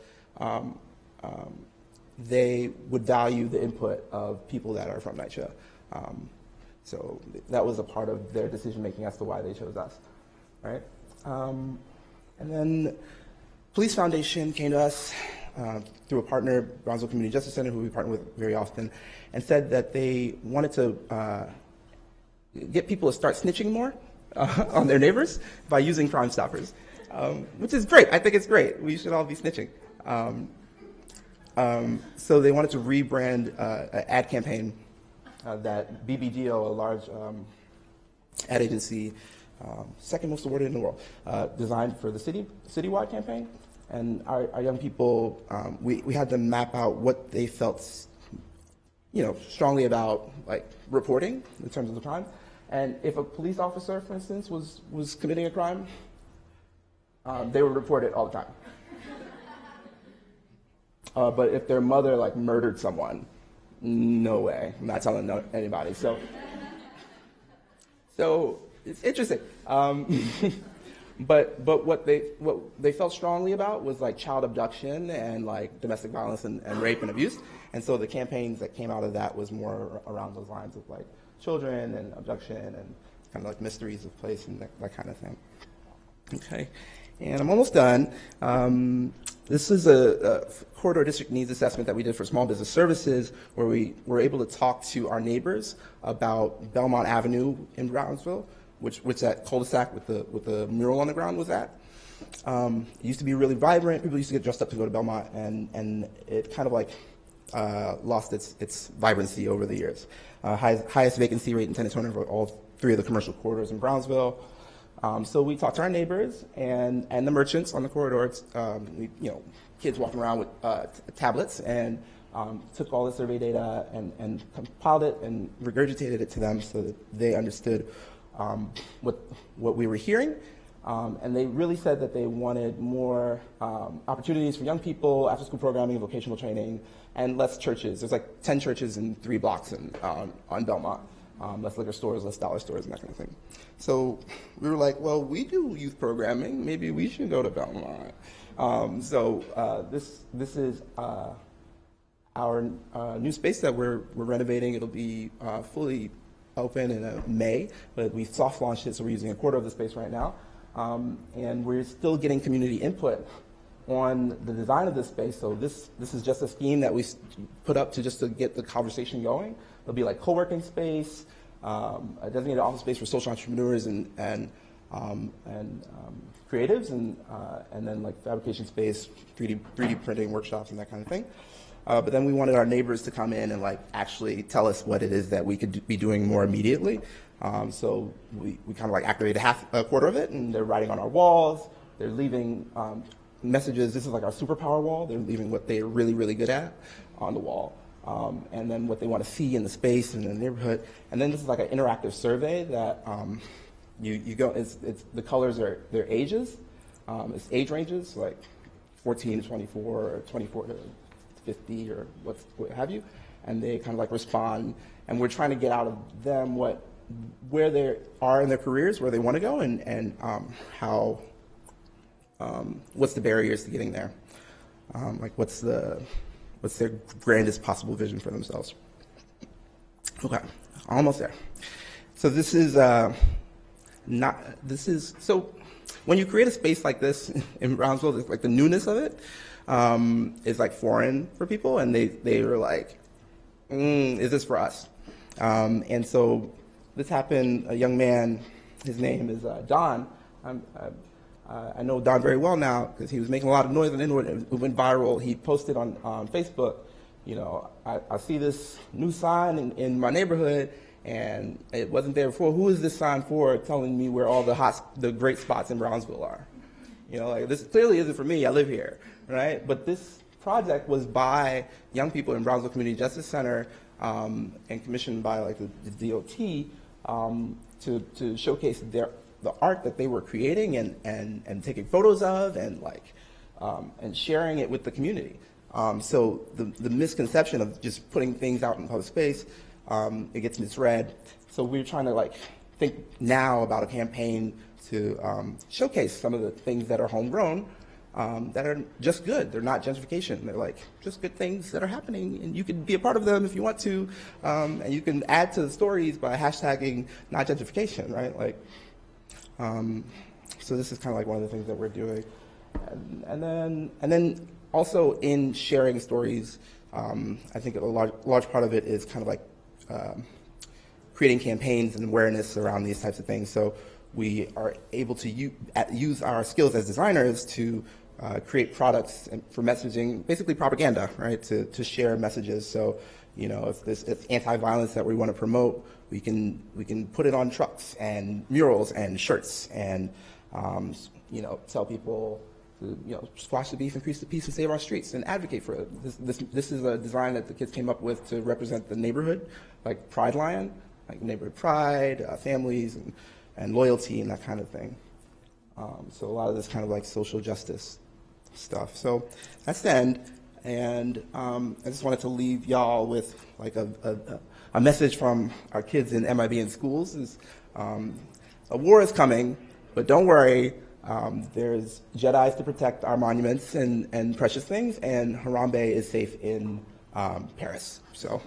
they would value the input of people that are from NYCHA. So that was a part of their decision making as to why they chose us, right? And then Police Foundation came to us through a partner, Brownsville Community Justice Center, who we partner with very often, and said that they wanted to get people to start snitching more on their neighbors by using Crime Stoppers, which is great. I think it's great. We should all be snitching. So they wanted to rebrand an ad campaign that BBDO, a large ad agency, second most awarded in the world, designed for the citywide campaign. And our young people, we had them map out what they felt, strongly about like reporting in terms of the crime. And if a police officer, for instance, was committing a crime, they would report it all the time. But if their mother like murdered someone, no way, I'm not telling anybody. So it's interesting. But what they felt strongly about was like child abduction and like domestic violence and rape and abuse. And so the campaigns that came out of that was more around those lines of like children and abduction and kind of like mysteries of place and that kind of thing. Okay, and I'm almost done. This is a corridor district needs assessment that we did for small business services, where we were able to talk to our neighbors about Belmont Avenue in Brownsville, which that cul-de-sac with the mural on the ground was at. It used to be really vibrant. People used to get dressed up to go to Belmont, and it kind of like lost its vibrancy over the years. Highest vacancy rate and tenant turnover of all three of the commercial corridors in Brownsville. So we talked to our neighbors and the merchants on the corridors. Kids walking around with tablets, and took all the survey data and compiled it and regurgitated it to them so that they understood what we were hearing. And they really said that they wanted more opportunities for young people, after-school programming, vocational training, and less churches. There's like 10 churches in 3 blocks on Belmont. Less liquor stores, less dollar stores, and that kind of thing. So we were like, well, we do youth programming. Maybe we should go to Belmont. This is our new space that we're renovating. It'll be fully open in May, but we soft launched it, so we're using a quarter of the space right now. And we're still getting community input on the design of this space. So this is just a scheme that we put up to get the conversation going. There'll be like co-working space, a designated office space for social entrepreneurs and creatives, and then like fabrication space, 3D printing workshops and that kind of thing. But then we wanted our neighbors to come in and like actually tell us what it is that we could be doing more immediately. So we kind of like activated a quarter of it, and they're writing on our walls. They're leaving messages. This is like our superpower wall. They're leaving what they're really, really good at on the wall. And then what they want to see in the space and the neighborhood. And then this is like an interactive survey that you go, it's the colors are their ages. It's age ranges, like 14 to 24 or 24 to 50 or what have you. And they kind of like respond. And we're trying to get out of them where they are in their careers, where they want to go, and how, what's the barriers to getting there? Like what's their grandest possible vision for themselves? Okay, almost there. So this is so when you create a space like this in Brownsville, like the newness of it is like foreign for people, and they were like, is this for us? And so this happened, a young man, his name is Don. I know Don very well now because he was making a lot of noise on Ingrid. It went viral. He posted on Facebook, you know, I see this new sign in my neighborhood, and it wasn't there before. Who is this sign for, telling me where all the great spots in Brownsville are? You know, like, this clearly isn't for me. I live here, right? But this project was by young people in Brownsville Community Justice Center and commissioned by like the DOT to showcase the art that they were creating and taking photos of and like and sharing it with the community. So the misconception of just putting things out in public space, it gets misread. So we're trying to like think now about a campaign to showcase some of the things that are homegrown that are just good. They're not gentrification. They're like just good things that are happening, and you can be a part of them if you want to, and you can add to the stories by hashtagging not gentrification, right? Like, so this is kind of like one of the things that we're doing, and then also in sharing stories, I think a large part of it is kind of like creating campaigns and awareness around these types of things. So we are able to use our skills as designers to create products for messaging, basically propaganda, right? To share messages. So, you know, if it's anti-violence that we want to promote, we can put it on trucks and murals and shirts and you know, tell people to, you know, squash the beef, increase the peace, and save our streets, and advocate for it. This is a design that the kids came up with to represent the neighborhood, like Pride Lion, like neighborhood pride, families, and loyalty and that kind of thing. So a lot of this kind of like social justice stuff. So that's the end. And I just wanted to leave y'all with like a message from our kids in MIB in schools is a war is coming, but don't worry. There's Jedis to protect our monuments and precious things, and Harambe is safe in Paris. So.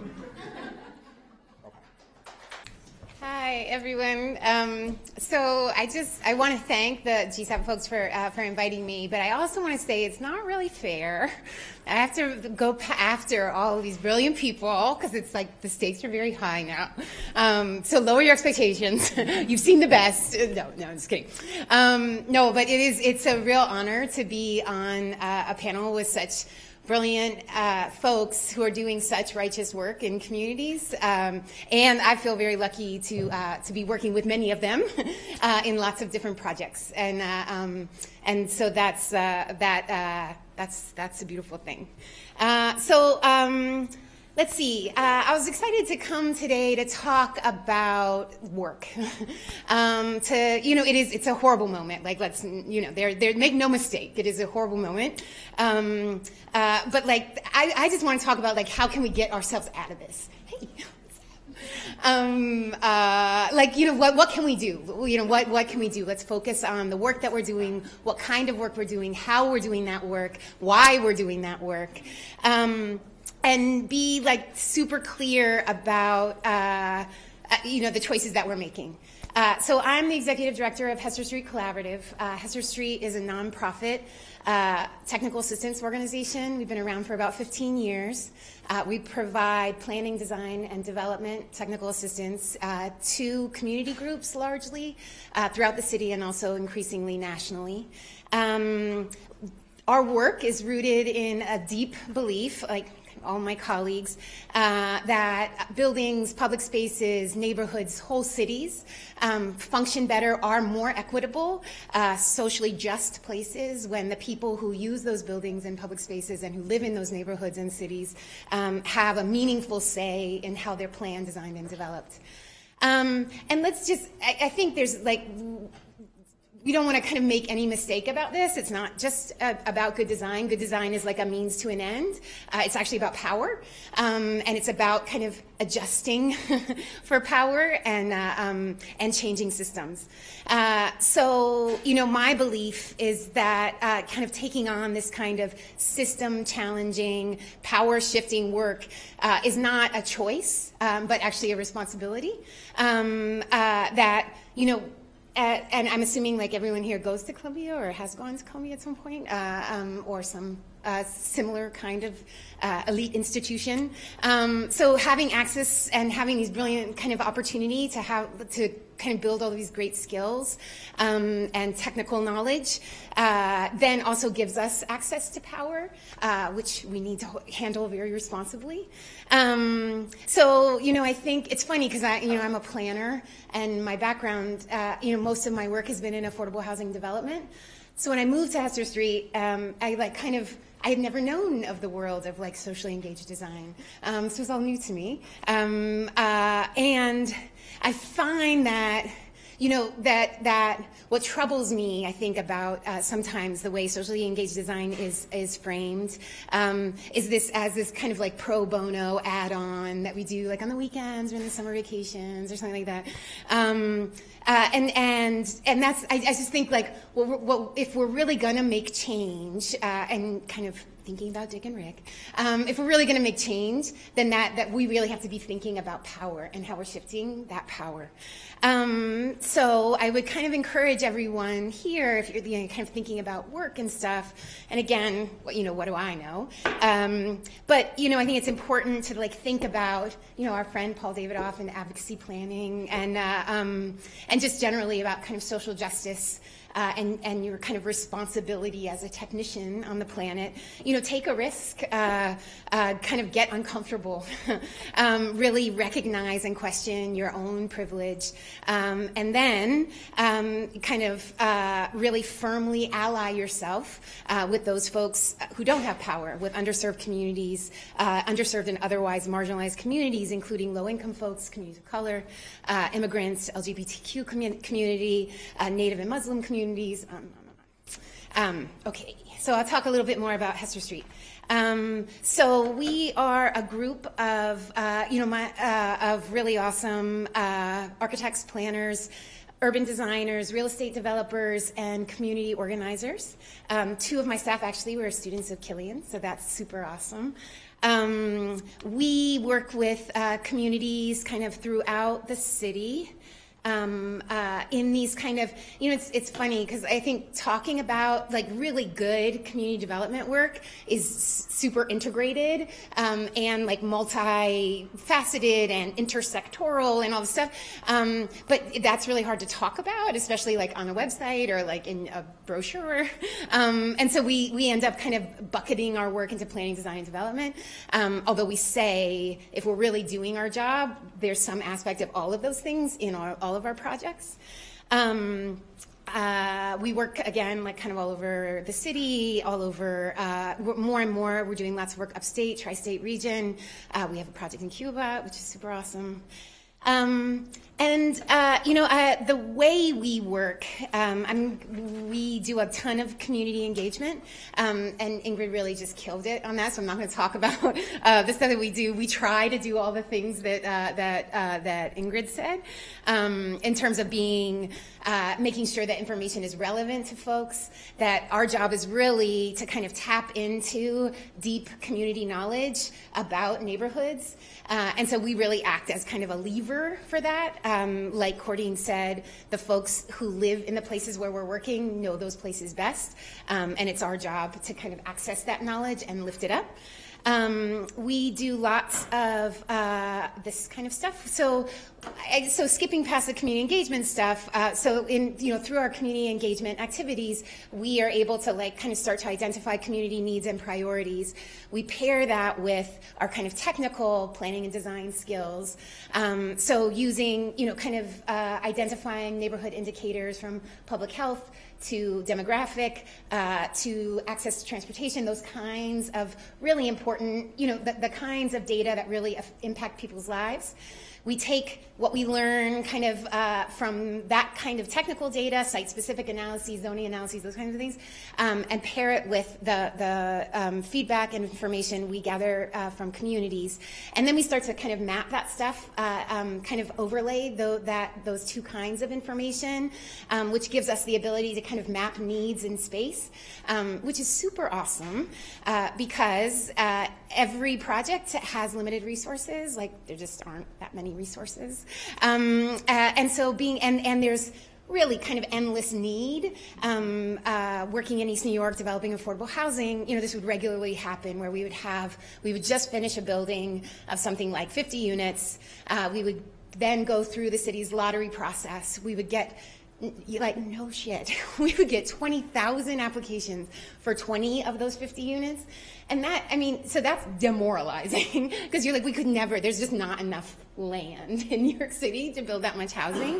Hi, everyone. So I want to thank the GSAPP folks for inviting me, but I also want to say it's not really fair. I have to go after all of these brilliant people because it's like the stakes are very high now. So lower your expectations. You've seen the best. No, I'm just kidding. No, but it's a real honor to be on a panel with such brilliant folks who are doing such righteous work in communities, and I feel very lucky to be working with many of them in lots of different projects, and so that's a beautiful thing. Let's see. I was excited to come today to talk about work. It's a horrible moment. Like, let's, make no mistake, it is a horrible moment. But like, I just want to talk about like, how can we get ourselves out of this? Hey. What can we do? What can we do? Let's focus on the work that we're doing, what kind of work we're doing, how we're doing that work, why we're doing that work. And be like super clear about the choices that we're making. So I'm the executive director of Hester Street Collaborative. Hester Street is a nonprofit technical assistance organization. We've been around for about 15 years. We provide planning, design, and development technical assistance to community groups largely throughout the city and also increasingly nationally. Our work is rooted in a deep belief, like all my colleagues, that buildings, public spaces, neighborhoods, whole cities function better, are more equitable, socially just places when the people who use those buildings and public spaces and who live in those neighborhoods and cities have a meaningful say in how they're planned, designed, and developed. And let's just, I think there's like, we don't want to kind of make any mistake about this. It's not just about good design. Good design is like a means to an end. It's actually about power, and it's about kind of adjusting for power and changing systems. My belief is that kind of taking on this kind of system-challenging, power-shifting work is not a choice, but actually a responsibility. and I'm assuming like everyone here goes to Columbia or has gone to Columbia at some point, or some similar kind of elite institution. So having access and having these brilliant kind of opportunity to kind of build all of these great skills and technical knowledge then also gives us access to power, which we need to handle very responsibly. So, I think it's funny because I'm a planner, and my background, most of my work has been in affordable housing development. So when I moved to Hester Street, I had never known of the world of like socially engaged design. So it was all new to me. And I find that, that what troubles me, I think, about sometimes the way socially engaged design is framed, is this as this kind of like pro bono add-on that we do like on the weekends or in the summer vacations or something like that. And that's, I just think like, well, if we're really gonna make change, and kind of thinking about Dick and Rick, if we're really gonna make change, then that we really have to be thinking about power and how we're shifting that power. So I would kind of encourage everyone here, if you're kind of thinking about work and stuff, and again, what do I know? But I think it's important to like think about our friend Paul Davidoff and advocacy planning, and just generally about kind of social justice. And your kind of responsibility as a technician on the planet, take a risk, kind of get uncomfortable, really recognize and question your own privilege, and then kind of really firmly ally yourself with those folks who don't have power, with underserved communities, underserved and otherwise marginalized communities, including low-income folks, communities of color, immigrants, LGBTQ community, Native and Muslim communities. Okay, so I'll talk a little bit more about Hester Street. So we are a group of, of really awesome architects, planners, urban designers, real estate developers, and community organizers. Two of my staff actually were students of Killian, so that's super awesome. We work with communities kind of throughout the city. In these kind of, it's funny because I think talking about like really good community development work is super integrated and like multifaceted and intersectoral and all this stuff. But that's really hard to talk about, especially like on a website or like in a brochure. And so we end up kind of bucketing our work into planning, design, and development. Although we say if we're really doing our job, there's some aspect of all of those things in all of our projects. We work, again, like kind of all over the city, all over, more and more, we're doing lots of work upstate, tri-state region. We have a project in Cuba, which is super awesome. The way we work, we do a ton of community engagement, and Ingrid really just killed it on that, so I'm not going to talk about the stuff that we do. We try to do all the things that Ingrid said, in terms of making sure that information is relevant to folks, that our job is really to kind of tap into deep community knowledge about neighborhoods. And so we really act as kind of a lever for that. Like Cordine said, the folks who live in the places where we're working know those places best. And it's our job to kind of access that knowledge and lift it up. We do lots of this kind of stuff. So skipping past the community engagement stuff, through our community engagement activities, we are able to like kind of start to identify community needs and priorities. We pair that with our kind of technical planning and design skills. So using, identifying neighborhood indicators from public health to demographic, to access to transportation, those kinds of really important, the kinds of data that really impact people's lives. We take what we learn kind of from that kind of technical data, site-specific analyses, zoning analyses, those kinds of things, and pair it with the feedback and information we gather from communities. And then we start to kind of map that stuff, kind of overlay those two kinds of information, which gives us the ability to kind of map needs in space, which is super awesome because every project has limited resources. Like there just aren't that many resources, and so there's really kind of endless need. Working in East New York, developing affordable housing, this would regularly happen where we would just finish a building of something like 50 units. We would then go through the city's lottery process. We would get, like, no shit, we would get 20,000 applications for 20 of those 50 units. And that, so that's demoralizing because you're like, we could never, there's just not enough land in New York City to build that much housing.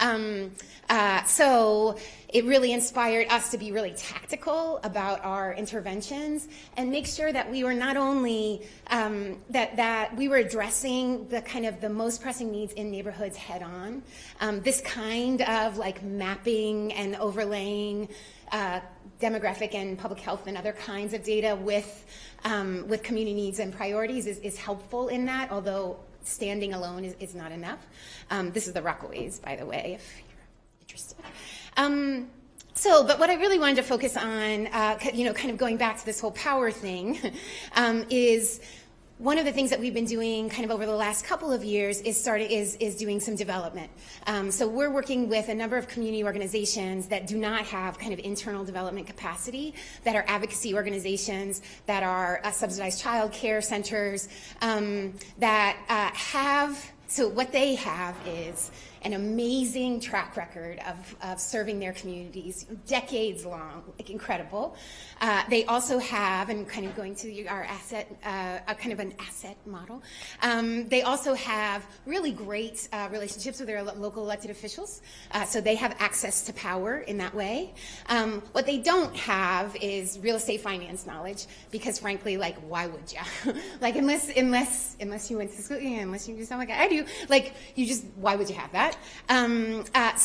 So it really inspired us to be really tactical about our interventions and make sure that we were not only, that we were addressing the kind of the most pressing needs in neighborhoods head on. This kind of like mapping and overlaying demographic and public health and other kinds of data with community needs and priorities is helpful in that, although standing alone is not enough. This is the Rockaways, by the way, if you're interested. But what I really wanted to focus on, kind of going back to this whole power thing, is one of the things that we've been doing kind of over the last couple of years is doing some development. So we're working with a number of community organizations that do not have kind of internal development capacity, that are advocacy organizations, that are subsidized child care centers, that so what they have is an amazing track record of serving their communities, decades long, like incredible. They also have, and kind of going to our asset, kind of an asset model, they also have really great relationships with their local elected officials, so they have access to power in that way. What they don't have is real estate finance knowledge, because frankly, like, why would you? Like, unless you went to school, unless you do something like I do, like, why would you have that? And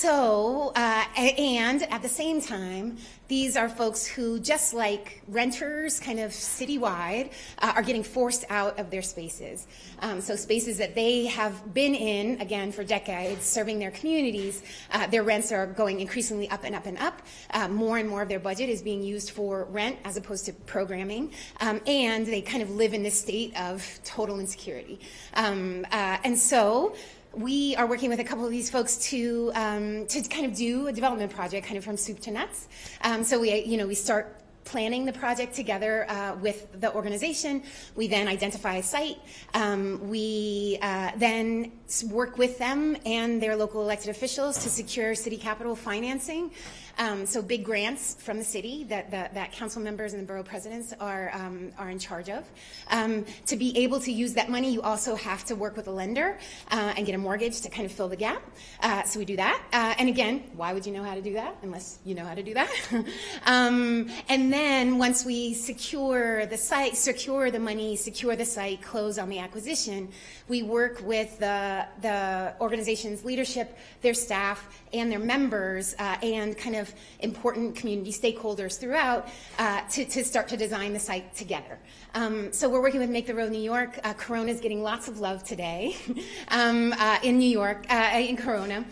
at the same time, these are folks who, just like renters kind of citywide, are getting forced out of their spaces. So spaces that they have been in, again, for decades, serving their communities, their rents are going increasingly up and up and up. More and more of their budget is being used for rent as opposed to programming. And they kind of live in this state of total insecurity. And so we are working with a couple of these folks to kind of do a development project, kind of from soup to nuts. So we start planning the project together with the organization. We then identify a site. We then work with them and their local elected officials to secure city capital financing. So big grants from the city that council members and the borough presidents are in charge of. To be able to use that money, you also have to work with a lender and get a mortgage to kind of fill the gap. So we do that. And again, why would you know how to do that unless you know how to do that? And then once we secure the site, secure the money, secure the site, close on the acquisition, we work with the organization's leadership, their staff, and their members, and kind of important community stakeholders throughout to start to design the site together. So we're working with Make the Road New York. Corona is getting lots of love today in New York, in Corona.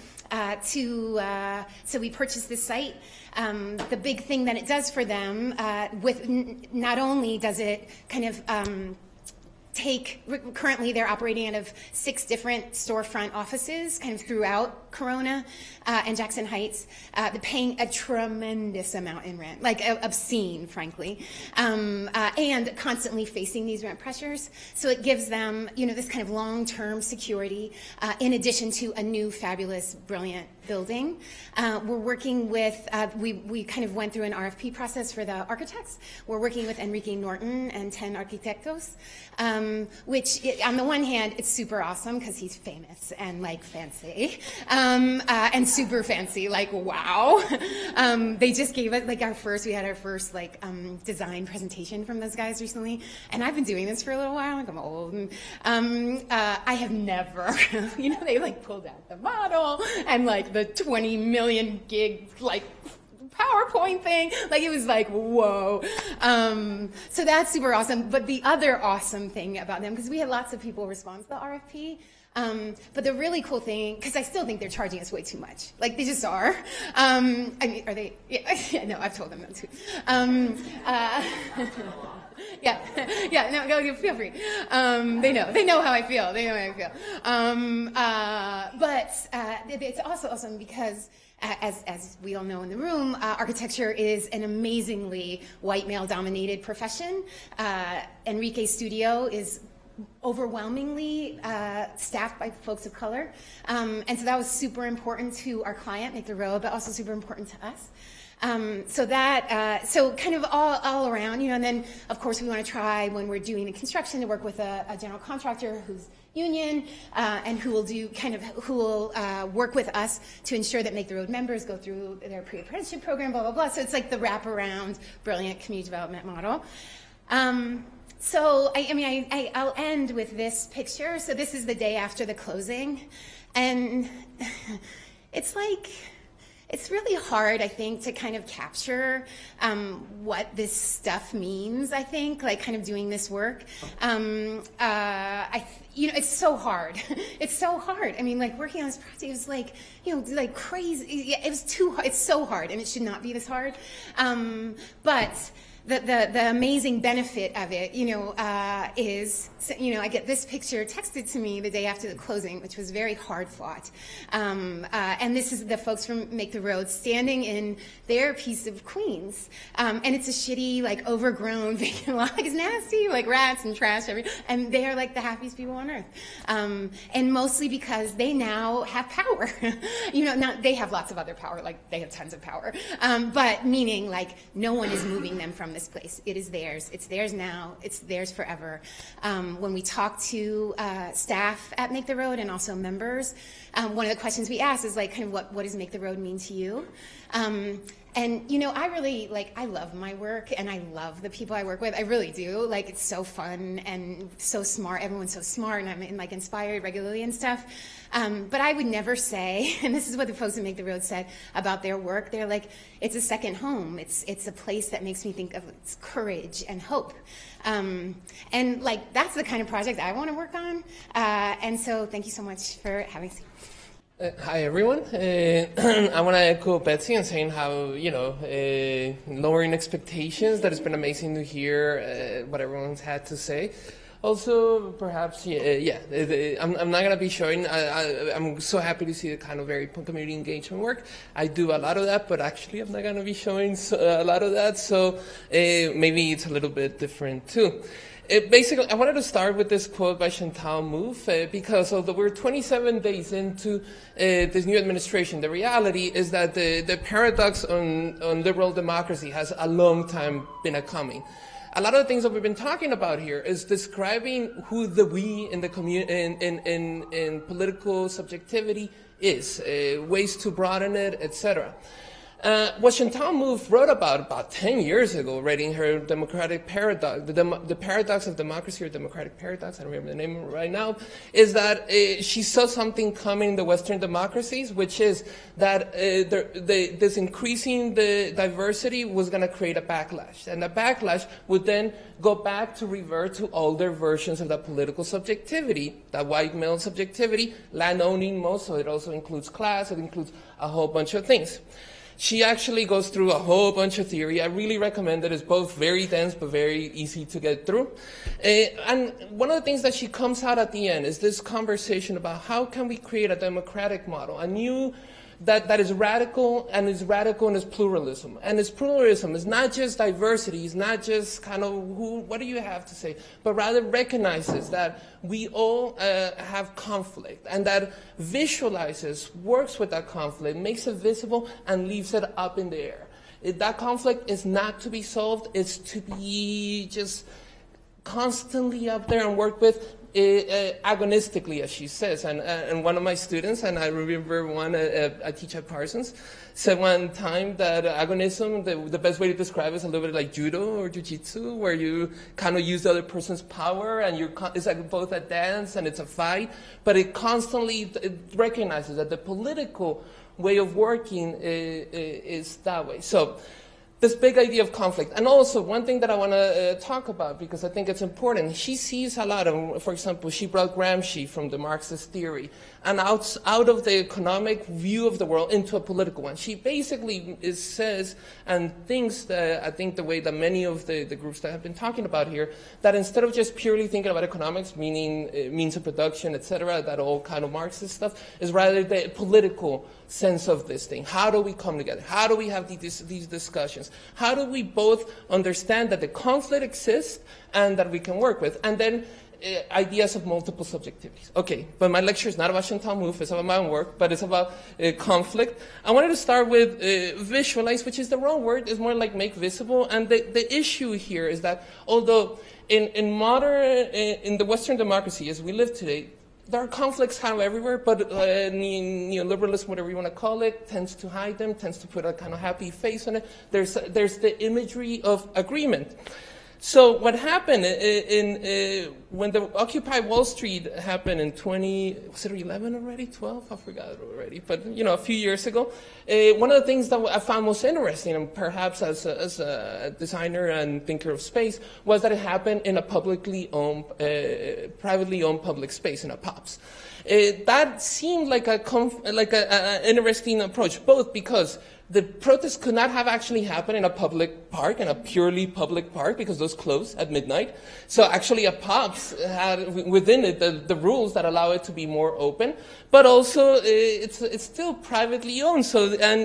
So we purchased this site. The big thing that it does for them, not only does it kind of currently they're operating out of 6 different storefront offices kind of throughout Corona and Jackson Heights. They're paying a tremendous amount in rent, like obscene, frankly, and constantly facing these rent pressures. So it gives them, this kind of long-term security in addition to a new, fabulous, brilliant building. We're working with, we kind of went through an RFP process for the architects. We're working with Enrique Norton and 10 Arquitectos, which on the one hand, it's super awesome because he's famous and like fancy, and super fancy, like wow. They just gave us like we had our first like design presentation from those guys recently, and I've been doing this for a little while, like I'm old, and I have never, they like pulled out the model and like the 20 million gig like PowerPoint thing, like it was like whoa. So that's super awesome. But the other awesome thing about them, because we had lots of people respond to the RFP, But the really cool thing, because I still think they're charging us way too much. Like, they just are. I mean, are they? Yeah, no, I've told them that too. Yeah, no, go, feel free. They know how I feel. But it's also awesome because, as we all know in the room, architecture is an amazingly white male-dominated profession. Enrique's studio is overwhelmingly staffed by folks of color. And so that was super important to our client, Make the Road, but also super important to us. So kind of all around, and then of course we want to try when we're doing the construction to work with a general contractor who's union and who will work with us to ensure that Make the Road members go through their pre-apprenticeship program, blah, blah, blah. So it's like the wraparound, brilliant community development model. So I'll end with this picture. So this is the day after the closing. And it's really hard, I think, to kind of capture what this stuff means, I think, like kind of doing this work. It's so hard. It's so hard. I mean, like working on this project was like, like crazy. It was too hard. It's so hard, and it should not be this hard. But the amazing benefit of it, is, I get this picture texted to me the day after the closing, which was very hard fought. And this is the folks from Make the Road standing in their piece of Queens. And it's a shitty, like overgrown vacant lot. It's nasty, like rats and trash, and they're like the happiest people on earth. And mostly because they now have power. They have lots of other power, like they have tons of power. But meaning like no one is moving them from this place. It is theirs. It's theirs now. It's theirs forever. When we talk to staff at Make the Road and also members, one of the questions we ask is like, kind of what does Make the Road mean to you? And I really I love my work and I love the people I work with. I really do. Like, it's so fun and so smart. Everyone's so smart, and I'm inspired regularly and stuff. But I would never say, and this is what the folks at Make the Road said about their work. They're like, it's a second home. It's a place that makes me think of courage and hope. And that's the kind of project I want to work on. And so thank you so much for having me. Hi, everyone. I want to echo Betsy in saying how, lowering expectations, that it's been amazing to hear what everyone's had to say. Also, perhaps, I'm not going to be showing, I'm so happy to see the kind of very community engagement work. I do a lot of that, but actually I'm not going to be showing a lot of that, so maybe it's a little bit different too. Basically, I wanted to start with this quote by Chantal Mouffe, because although we're 27 days into this new administration, the reality is that the paradox on liberal democracy has a long time been a-coming. A lot of the things that we've been talking about here is describing who the we in the in political subjectivity is, ways to broaden it, etc. What Chantal Mouffe wrote about 10 years ago, writing her democratic paradox, the paradox of democracy, or democratic paradox, I don't remember the name right now, is that she saw something coming in the Western democracies, which is that this increasing the diversity was going to create a backlash. And the backlash would then go back to revert to older versions of that political subjectivity, that white male subjectivity, land owning most, so it also includes class, it includes a whole bunch of things. She actually goes through a whole bunch of theory. I really recommend it. It's both very dense but very easy to get through. And one of the things that she comes out at the end is this conversation about how can we create a democratic model, a new that is radical in its pluralism. And its pluralism is not just diversity, it's not just kind of what do you have to say, but rather recognizes that we all have conflict, and that visualizes, works with that conflict, makes it visible, and leaves it up in the air. That conflict is not to be solved, it's to be just constantly up there and worked with agonistically, as she says. And one of my students, and I remember one, I teach at Parsons, said one time that agonism, the best way to describe it is a little bit like judo or jiu-jitsu, where you kind of use the other person's power, and it's like both a dance and it's a fight, but it constantly recognizes that the political way of working is that way. So this big idea of conflict. And also, one thing that I want to talk about, because I think it's important, she sees a lot of, for example, she brought Gramsci from the Marxist theory, and out of the economic view of the world into a political one. She basically says and thinks that, I think the way that many of the groups that have been talking about here, that instead of just purely thinking about economics, meaning means of production, etc., that all kind of Marxist stuff, is rather the political sense of this thing. How do we come together? How do we have these discussions? How do we both understand that the conflict exists and that we can work with? And then ideas of multiple subjectivities. Okay, but my lecture is not about Chantal Mouffe, it's about my own work, but it's about conflict. I wanted to start with visualize, which is the wrong word, it's more like make visible. And the issue here is that although in the Western democracy as we live today, there are conflicts kind of everywhere, but neoliberalism, whatever you want to call it, tends to hide them, tends to put a kind of happy face on it. There's the imagery of agreement. So what happened when the Occupy Wall Street happened in 2011 already, 12? I forgot already, but a few years ago. One of the things that I found most interesting, and perhaps as a designer and thinker of space, was that it happened in a privately owned public space, in a POPs. That seemed like an interesting approach, both because the protest could not have actually happened in a public park, in a purely public park, because those closed at midnight. So actually a POPs had within it the rules that allow it to be more open, but also it's still privately owned. So, and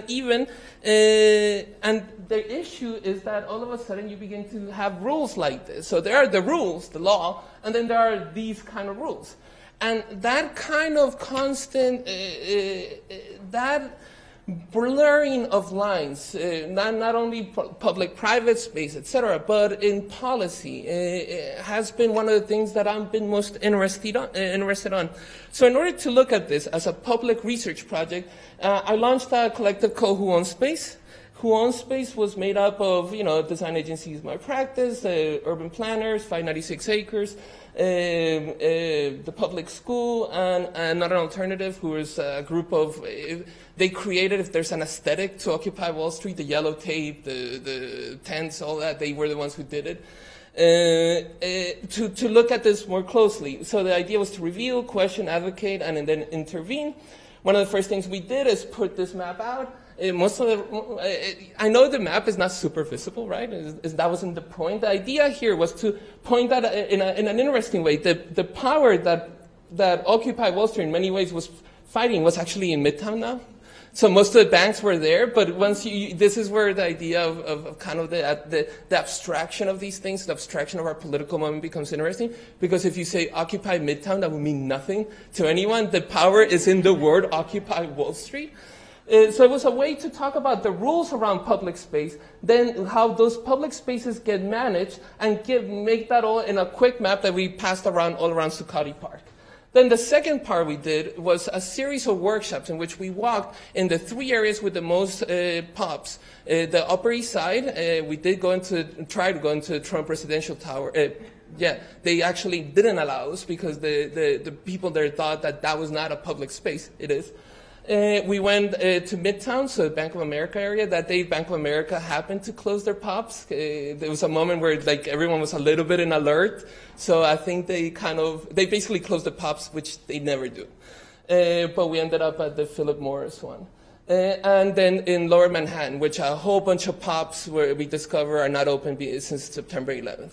the issue is that all of a sudden you begin to have rules like this. So there are the rules, the law, and then there are these kind of rules. And that kind of constant, that blurring of lines, not only public-private space, etc., but in policy, has been one of the things that I've been most interested on. So in order to look at this as a public research project, I launched a collective called Who Owns Space. Who Owns Space was made up of, design agencies, My Practice, urban planners, 596 Acres, the public school, and Another Alternative, who is a group of, they created, if there's an aesthetic to Occupy Wall Street, the yellow tape, the tents, all that, they were the ones who did it, to look at this more closely. So the idea was to reveal, question, advocate, and then intervene. One of the first things we did is put this map out. I know the map is not super visible, right? That wasn't the point. The idea here was to point out in an interesting way the power that Occupy Wall Street in many ways was fighting was actually in Midtown now. So most of the banks were there, but once this is where the idea of kind of the abstraction of these things, the abstraction of our political moment becomes interesting. Because if you say Occupy Midtown, that would mean nothing to anyone. The power is in the word Occupy Wall Street. So it was a way to talk about the rules around public space, then how those public spaces get managed, and make that all in a quick map that we passed around all around Zuccotti Park. Then the second part we did was a series of workshops in which we walked in the 3 areas with the most POPs. The Upper East Side, we did try to go into Trump Presidential Tower. They actually didn't allow us because the people there thought that was not a public space. It is. We went to Midtown, so the Bank of America area. That day, Bank of America happened to close their POPs. There was a moment where everyone was a little bit in alert. So I think they basically closed the POPs, which they never do. But we ended up at the Philip Morris one. And then in Lower Manhattan, which a whole bunch of POPs where we discover are not open since September 11th.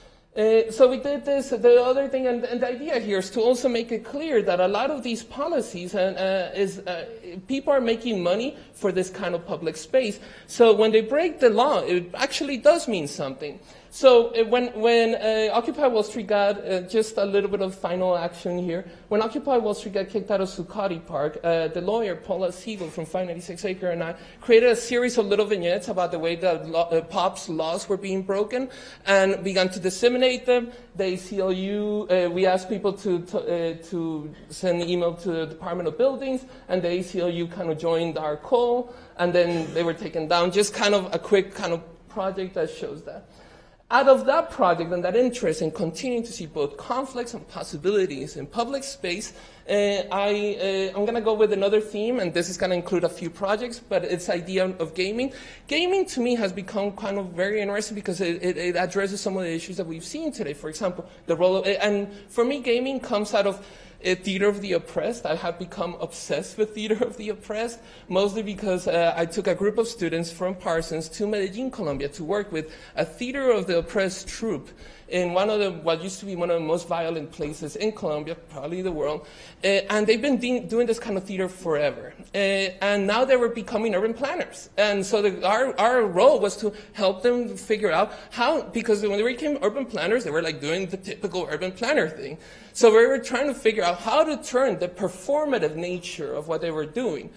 So we did this. The other thing, and the idea here is to also make it clear that a lot of these policies people are making money for this kind of public space. So when they break the law, it actually does mean something. So when Occupy Wall Street got, just a little bit of final action here, when Occupy Wall Street got kicked out of Zuccotti Park, the lawyer, Paula Siegel from 596 Acre and I created a series of little vignettes about the way that POPs laws were being broken and began to disseminate them. The ACLU, we asked people to send an email to the Department of Buildings, and the ACLU kind of joined our call, and then they were taken down. Just kind of a quick kind of project that shows that. Out of that project and that interest in continuing to see both conflicts and possibilities in public space, I'm going to go with another theme, and this is going to include a few projects, but it's the idea of gaming. Gaming, to me, has become kind of very interesting because it addresses some of the issues that we've seen today. For example, the role of, and for me, gaming comes out of theater of the oppressed. I have become obsessed with theater of the oppressed, mostly because I took a group of students from Parsons to Medellin, Colombia, to work with a theater of the oppressed troupe in one of the, what used to be one of the most violent places in Colombia, probably the world. And they've been doing this kind of theater forever. And now they were becoming urban planners. And so our role was to help them figure out how, because when they became urban planners, they were like doing the typical urban planner thing. So we were trying to figure out how to turn the performative nature of what they were doing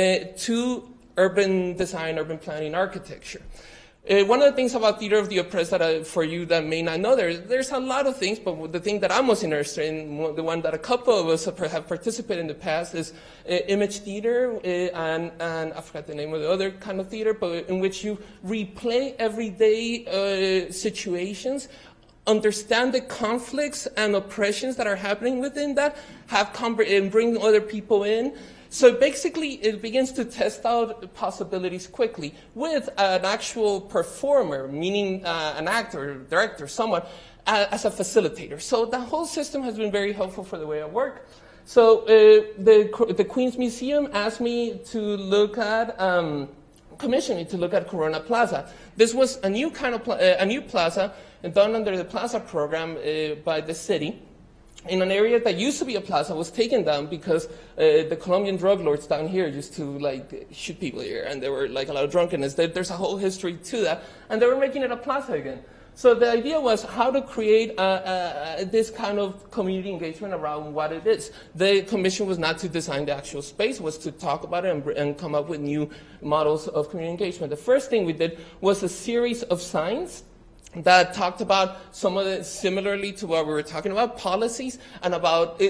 to urban design, urban planning, architecture. One of the things about theater of the oppressed that for you that may not know, there's a lot of things, but the thing that I'm most interested in, the one that a couple of us have participated in the past, is image theater, and I forgot the name of the other kind of theater, but in which you replay everyday situations, understand the conflicts and oppressions that are happening within that, and bring other people in. So basically, it begins to test out possibilities quickly with an actual performer, meaning an actor, director, someone, as a facilitator. So the whole system has been very helpful for the way I work. So the Queens Museum asked me to look at, commissioned me to look at Corona Plaza. This was a new kind of a new plaza done under the Plaza program by the city, in an area that used to be a plaza, was taken down because the Colombian drug lords down here used to like shoot people here, and there were like a lot of drunkenness. There's a whole history to that, and they were making it a plaza again. So the idea was how to create this kind of community engagement around what it is. The commission was not to design the actual space, was to talk about it and come up with new models of community engagement. The first thing we did was a series of signs that talked about some of the, similarly to what we were talking about, policies, and about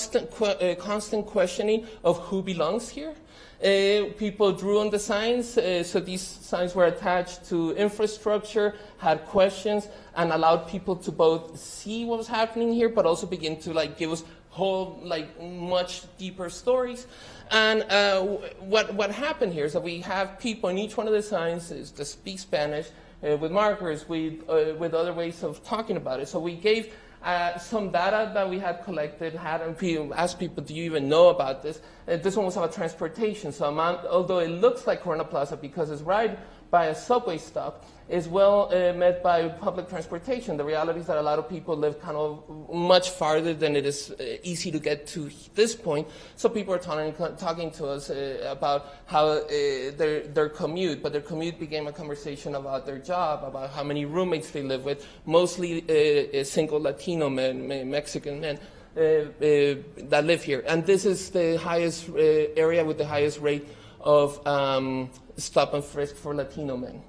constant questioning of who belongs here. People drew on the signs, so these signs were attached to infrastructure, had questions, and allowed people to both see what was happening here, but also begin to like give us whole, like much deeper stories. And what happened here is that we have people in each one of the signs that speak Spanish, with markers, with other ways of talking about it. So we gave some data that we had collected, asked people, do you even know about this? This one was about transportation. So although it looks like Corona Plaza because it's right by a subway stop, is well met by public transportation. The reality is that a lot of people live kind of much farther than it is easy to get to this point. So people are talking to us about how their commute, but their commute became a conversation about their job, about how many roommates they live with, mostly single Latino men, Mexican men that live here. And this is the highest area with the highest rate of stop and frisk for Latino men.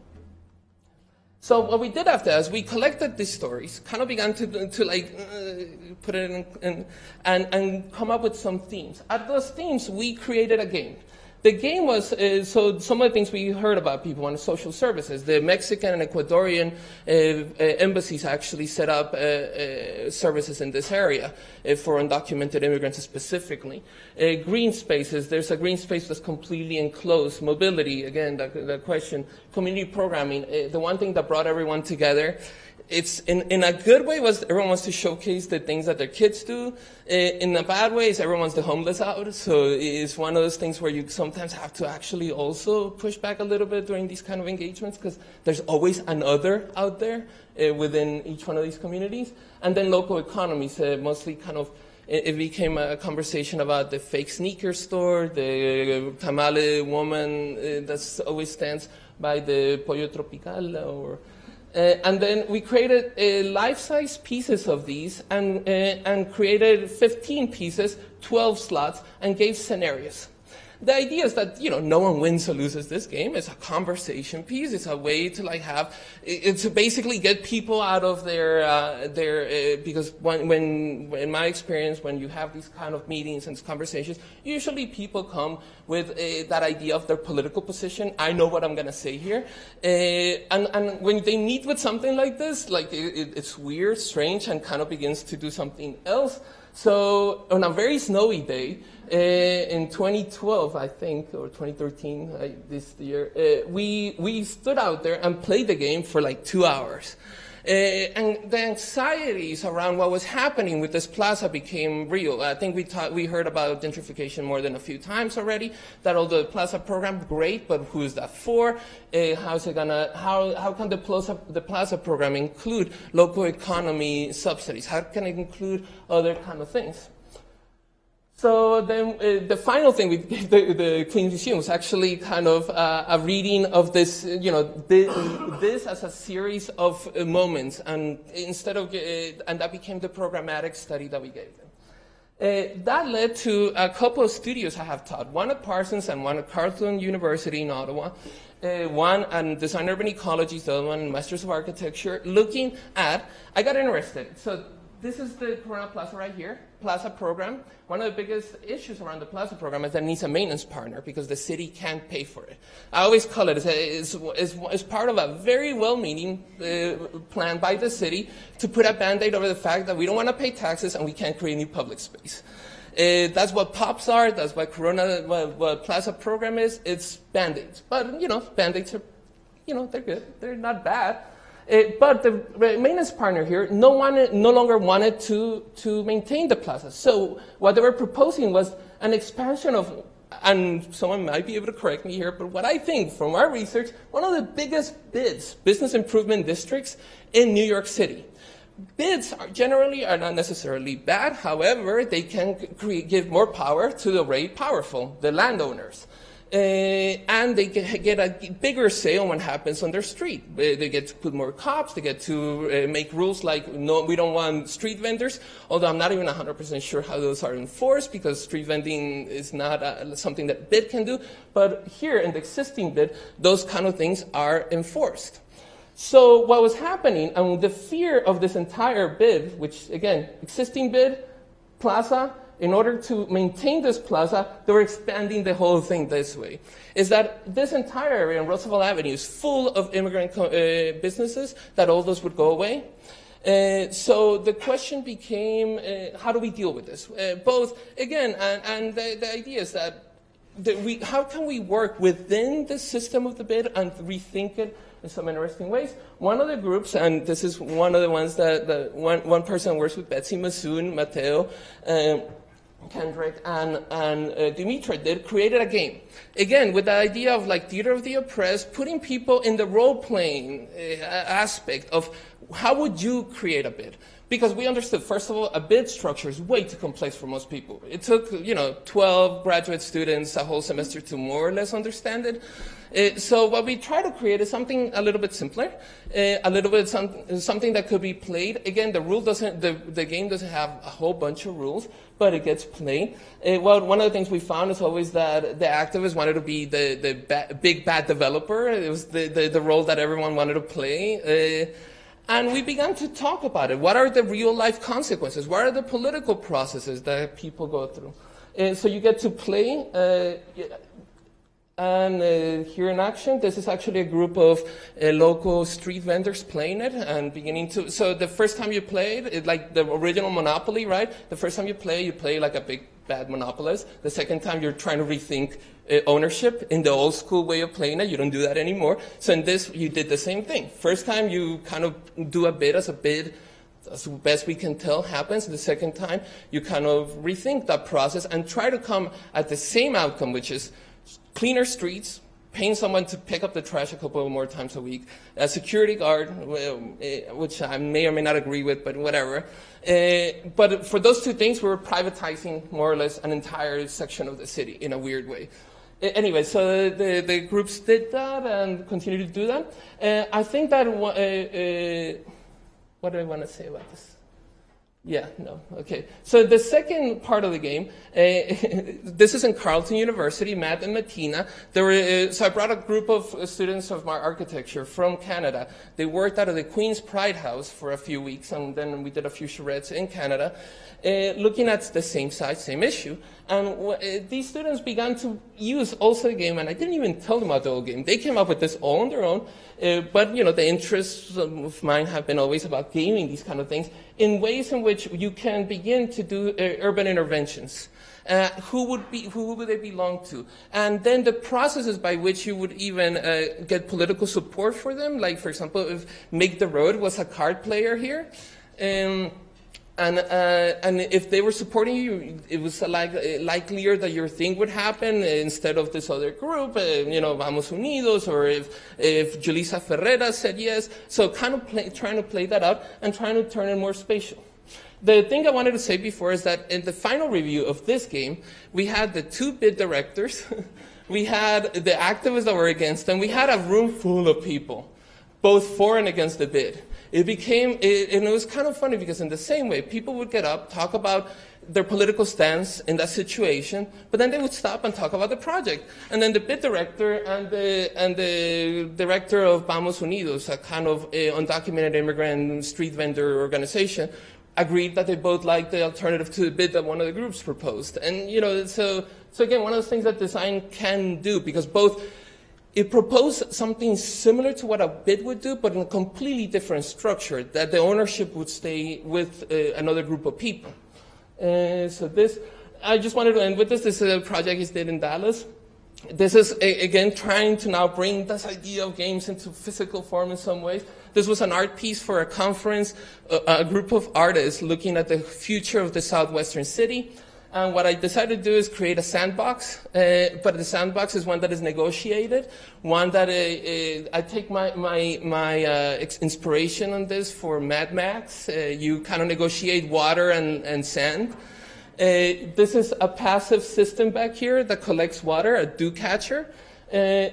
So what we did after is we collected these stories, kind of began to like put it in and come up with some themes. At those themes, we created a game. The game was, so some of the things we heard about people on social services. The Mexican and Ecuadorian embassies actually set up services in this area for undocumented immigrants specifically. Green spaces, there's a green space that's completely enclosed. Mobility, again, the question. Community programming, the one thing that brought everyone together, it's in a good way was everyone wants to showcase the things that their kids do. In a bad way is everyone wants the homeless out. So it's one of those things where you sometimes have to actually also push back a little bit during these kind of engagements because there's always another out there within each one of these communities. And then local economies, mostly kind of, it became a conversation about the fake sneaker store, the tamale woman that always stands by the Pollo Tropical, or and then we created life-size pieces of these and created 15 pieces, 12 slots, and gave scenarios. The idea is that, you know, no one wins or loses this game. It's a conversation piece. It's a way to like it's to basically get people out of because when in my experience, when you have these kind of meetings and conversations, usually people come with that idea of their political position. I know what I'm going to say here. And when they meet with something like this, like it's weird, strange, and kind of begins to do something else. So on a very snowy day, in 2012, I think, or 2013, this year, we stood out there and played the game for like 2 hours. And the anxieties around what was happening with this plaza became real. I think we heard about gentrification more than a few times already. That all the plaza program, great, but who is that for? How can the plaza program include local economy subsidies? How can it include other kind of things? So then the final thing we gave the Queen's Museum was actually kind of a reading of this, you know, this as a series of moments, and and that became the programmatic study that we gave them. That led to a couple of studios I have taught, one at Parsons and one at Carleton University in Ottawa, one at Design Urban Ecology, the other one Masters of Architecture, looking at, I got interested. So this is the Corona Plaza right here, Plaza program. One of the biggest issues around the Plaza program is that it needs a maintenance partner because the city can't pay for it. I always call it, it's part of a very well-meaning plan by the city to put a Band-Aid over the fact that we don't want to pay taxes and we can't create new public space. That's what POPs are, that's what what Plaza program is, it's Band-Aids. But, you know, Band-Aids are, you know, they're good, they're not bad. But the maintenance partner here no longer wanted to maintain the plaza. So what they were proposing was an expansion of, and someone might be able to correct me here, but what I think from our research, one of the biggest bids, business improvement districts in New York City. Bids generally are not necessarily bad. However, they can give more power to the very powerful, the landowners. And they get a bigger say on what happens on their street. They get to put more cops, they get to make rules like, no, we don't want street vendors, although I'm not even 100% sure how those are enforced because street vending is not something that bid can do. But here in the existing bid, those kind of things are enforced. So what was happening, and the fear of this entire bid, which again, existing bid, plaza, in order to maintain this plaza, they were expanding the whole thing this way, is that this entire area on Roosevelt Avenue is full of immigrant businesses, that all those would go away. So the question became, how do we deal with this? Both, again, and the idea is that how can we work within the system of the bid and rethink it in some interesting ways? One of the groups, and this is one of the ones that one person works with, Betsy Masoon, Mateo, Kendrick, and Dimitra created a game. Again, with the idea of like theater of the oppressed, putting people in the role-playing aspect of how would you create a bid? Because we understood, first of all, a bid structure is way too complex for most people. It took, 12 graduate students a whole semester to more or less understand it. So what we try to create is something a little bit simpler, a little bit something that could be played. Again, the game doesn't have a whole bunch of rules, but it gets played. One of the things we found is always that the activists wanted to be the big bad developer. It was the role that everyone wanted to play. And we began to talk about it. What are the real life consequences? What are the political processes that people go through? So you get to play. And here in action, this is actually a group of local street vendors playing it and beginning to. So the first time you play it, like the original Monopoly, right? The first time you play like a big bad monopolist. The second time you're trying to rethink ownership in the old school way of playing it. You don't do that anymore. So in this, you did the same thing. First time you kind of do a bid as best we can tell happens. The second time, you kind of rethink that process and try to come at the same outcome, which is cleaner streets, paying someone to pick up the trash a couple more times a week, a security guard, which I may or may not agree with, but whatever. But for those two things, we were privatizing more or less an entire section of the city in a weird way. Anyway, so the groups did that and continue to do that. I think that, what do I want to say about this? Yeah, no, okay. So the second part of the game, this is in Carleton University, Matt and Martina. So I brought a group of students of my architecture from Canada. They worked out of the Queen's Pride House for a few weeks, and then we did a few charrettes in Canada, looking at the same site, same issue. And these students began to use also the game, and I didn't even tell them about the whole game. They came up with this all on their own, but you know, the interests of mine have been always about gaming these kind of things in ways in which you can begin to do urban interventions. Who would they belong to? And then the processes by which you would even get political support for them, like for example, if Make the Road was a card player here, and if they were supporting you, it was likelier that your thing would happen instead of this other group, you know, Vamos Unidos, or if Julissa Ferreira said yes. So kind of trying to play that out and trying to turn it more spatial. The thing I wanted to say before is that in the final review of this game, we had the 2 bid directors, we had the activists that were against, and we had a room full of people, both for and against the bid. It became, and it was kind of funny because in the same way, people would get up, talk about their political stance in that situation, but then they would stop and talk about the project. And then the bid director and the director of Vamos Unidos, a kind of undocumented immigrant street vendor organization, agreed that they both liked the alternative to the bid that one of the groups proposed. And you know, so again, one of those things that design can do, because both it proposed something similar to what a bid would do, but in a completely different structure, that the ownership would stay with another group of people. So this, I just wanted to end with this. This is a project he did in Dallas. This is, again, trying to now bring this idea of games into physical form in some ways. This was an art piece for a conference, a group of artists looking at the future of the southwestern city. And what I decided to do is create a sandbox, but the sandbox is one that is negotiated, one that I take my inspiration on this for Mad Max. You kind of negotiate water and sand. This is a passive system back here that collects water, a dew catcher, and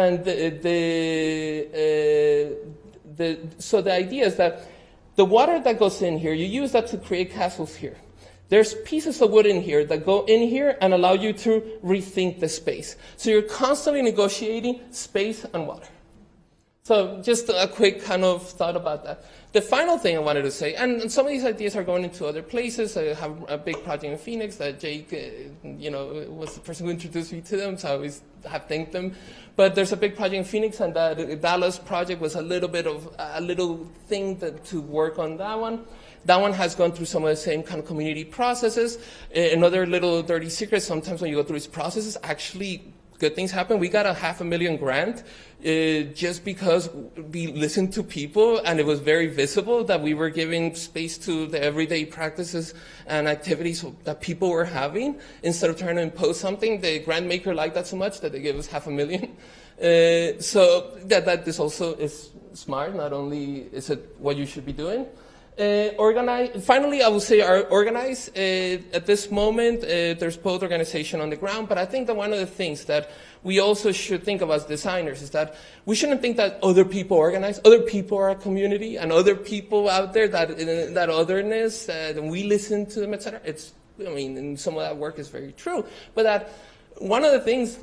so the idea is that the water that goes in here, you use that to create castles here. There's pieces of wood in here that go in here and allow you to rethink the space. So you're constantly negotiating space and water. So just a quick kind of thought about that. The final thing I wanted to say, and some of these ideas are going into other places. I have a big project in Phoenix that Jake, you know, was the person who introduced me to them, so I always have thanked them. But there's a big project in Phoenix, and the Dallas project was a little bit of a little thing to work on that one. That one has gone through some of the same kind of community processes. Another little dirty secret, sometimes when you go through these processes, actually good things happen. We got a $500,000 grant just because we listened to people, and it was very visible that we were giving space to the everyday practices and activities that people were having. Instead of trying to impose something, the grant maker liked that so much that they gave us $500,000. So that this also is smart. Not only is it what you should be doing. Finally, I would say organize. At this moment, there's both organization on the ground, but I think that one of the things that we also should think of as designers is that we shouldn't think that other people organize. Other people are a community, and other people out there that otherness, and we listen to them, etc. I mean, and some of that work is very true, but that one of the things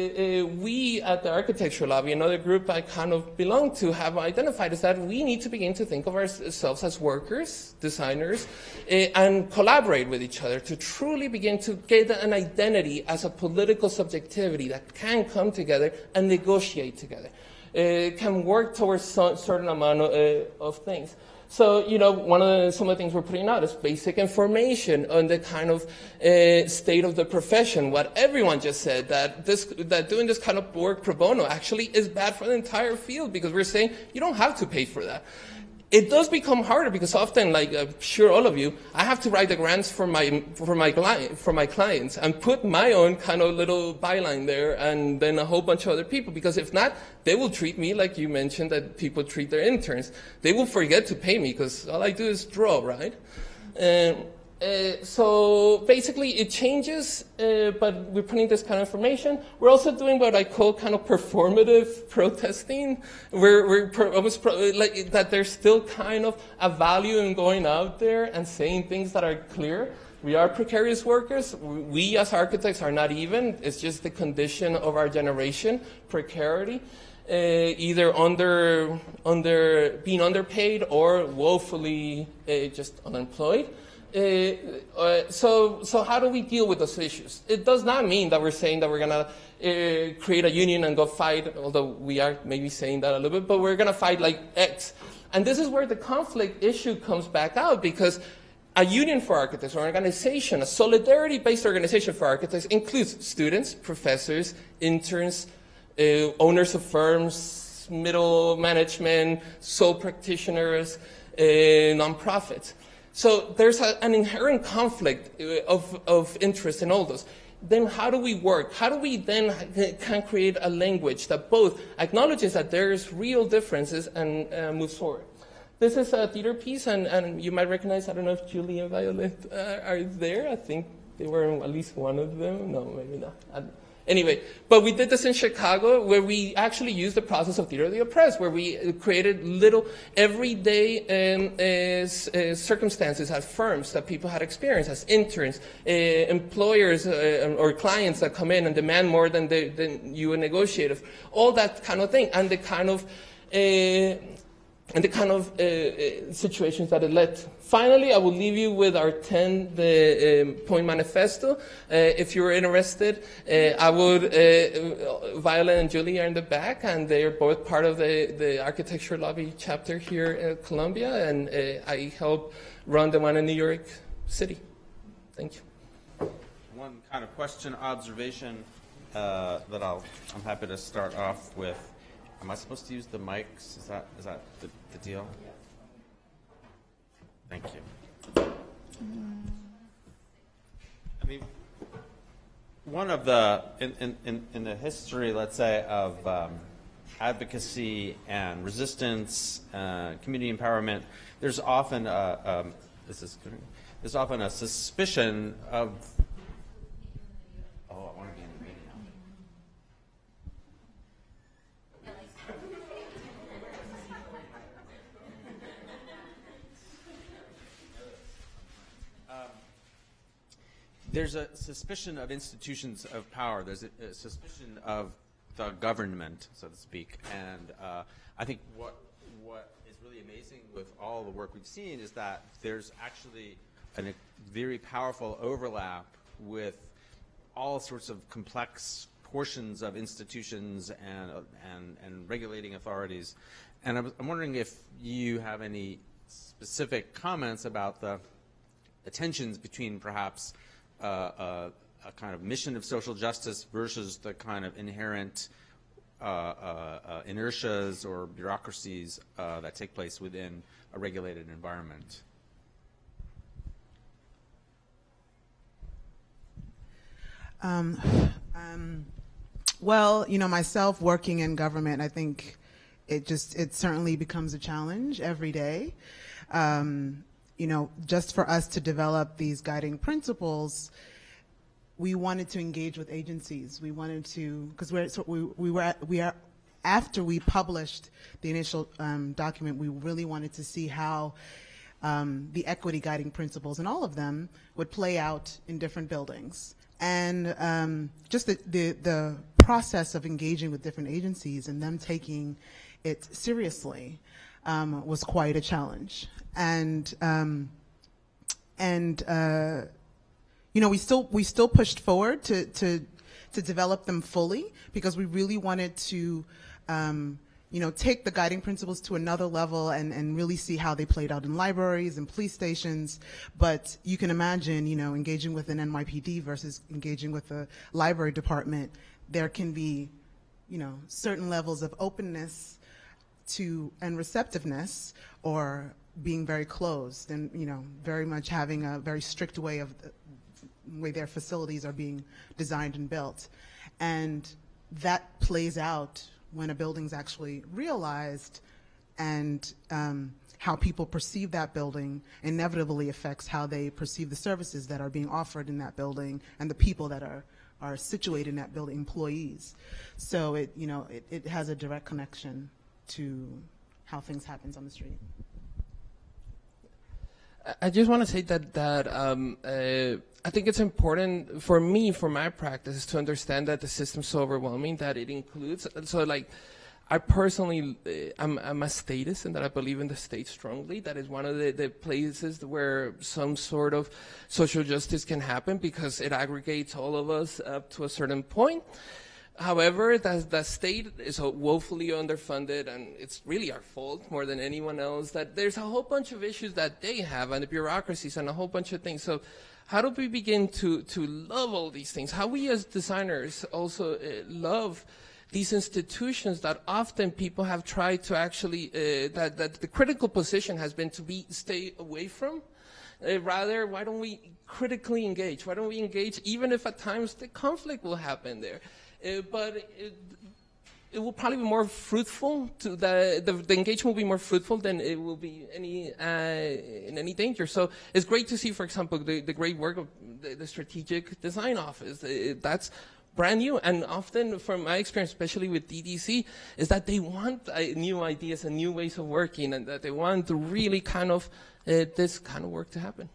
we at the Architecture Lobby, another group I kind of belong to, have identified is that we need to begin to think of ourselves as workers, designers, and collaborate with each other to truly begin to get an identity as a political subjectivity that can come together and negotiate together, can work towards some certain amount of things. So, you know, some of the things we're putting out is basic information on the kind of state of the profession. What everyone just said, that doing this kind of work pro bono actually is bad for the entire field, because we're saying you don't have to pay for that. It does become harder because often, like I'm sure all of you, I have to write the grants for my clients and put my own kind of little byline there, and then a whole bunch of other people, because if not, they will treat me like you mentioned that people treat their interns. They will forget to pay me because all I do is draw, right? So basically it changes, but we're putting this kind of information. We're also doing what I call kind of performative protesting. We're like that there's still kind of a value in going out there and saying things that are clear. We are precarious workers. We as architects are not even. It's just the condition of our generation, precarity. Either being underpaid or woefully just unemployed. So how do we deal with those issues? It does not mean that we're saying that we're going to create a union and go fight, although we are maybe saying that a little bit, but we're going to fight like X. And this is where the conflict issue comes back out, because a union for architects, or an organization, a solidarity-based organization for architects, includes students, professors, interns, owners of firms, middle management, sole practitioners, nonprofits. So there's an inherent conflict of interest in all those. Then how do we work? How do we then can create a language that both acknowledges that there's real differences and moves forward? This is a theater piece, and you might recognize, I don't know if Julie and Violet are there. I think they were in at least one of them. No, maybe not. Anyway, but we did this in Chicago, where we actually used the process of Theater of the Oppressed, where we created little everyday circumstances at firms that people had experienced as interns, employers or clients that come in and demand more than you would negotiate, all that kind of thing, and the kind of situations that it led to. Finally, I will leave you with our 10-point manifesto. If you're interested, I would, Violet and Julie are in the back, and they are both part of the architecture lobby chapter here at Columbia, and I help run the one in New York City. Thank you. One kind of question, observation that I'm happy to start off with. Am I supposed to use the mics? Is that the deal? Thank you. I mean, one of the in the history, let's say, of advocacy and resistance, community empowerment, there's often a suspicion of. Oh, I want to be in the video. There's a suspicion of institutions of power. There's a suspicion of the government, so to speak. And I think what is really amazing with all the work we've seen is that there's actually a very powerful overlap with all sorts of complex portions of institutions and regulating authorities. And I'm wondering if you have any specific comments about the tensions between perhaps a kind of mission of social justice versus the kind of inherent inertias or bureaucracies that take place within a regulated environment. Well, you know, myself working in government, I think it certainly becomes a challenge every day. You know, just for us to develop these guiding principles, we wanted to engage with agencies. We wanted to, because after we published the initial document, we really wanted to see how the equity guiding principles, and all of them, would play out in different buildings. And just the process of engaging with different agencies and them taking it seriously was quite a challenge. And you know, we still pushed forward to develop them fully, because we really wanted to you know, take the guiding principles to another level and really see how they played out in libraries and police stations. But you can imagine, you know, engaging with an NYPD versus engaging with a library department, there can be, you know, certain levels of openness to and receptiveness, or being very closed and, you know, very much having a very strict way of the way their facilities are being designed and built. And that plays out when a building's actually realized and how people perceive that building inevitably affects how they perceive the services that are being offered in that building and the people that are situated in that building, employees. So it, you know, it has a direct connection to how things happens on the street. I just want to say that I think it's important for me, for my practice, to understand that the system's so overwhelming that it includes, so like, I personally, I'm a statist, and that I believe in the state strongly. That is one of the places where some sort of social justice can happen, because it aggregates all of us up to a certain point. However, the state is woefully underfunded, and it's really our fault more than anyone else, that there's a whole bunch of issues that they have, and the bureaucracies, and a whole bunch of things. So how do we begin to love all these things? How we as designers also love these institutions that often people have tried to actually, that the critical position has been to stay away from. Rather, why don't we critically engage? Why don't we engage even if at times the conflict will happen there? But it will probably be more fruitful, the engagement will be more fruitful than it will be in any danger. So it's great to see, for example, the great work of the Strategic Design Office. That's brand new, and often from my experience, especially with DDC, is that they want new ideas and new ways of working, and that they want to really kind of this kind of work to happen.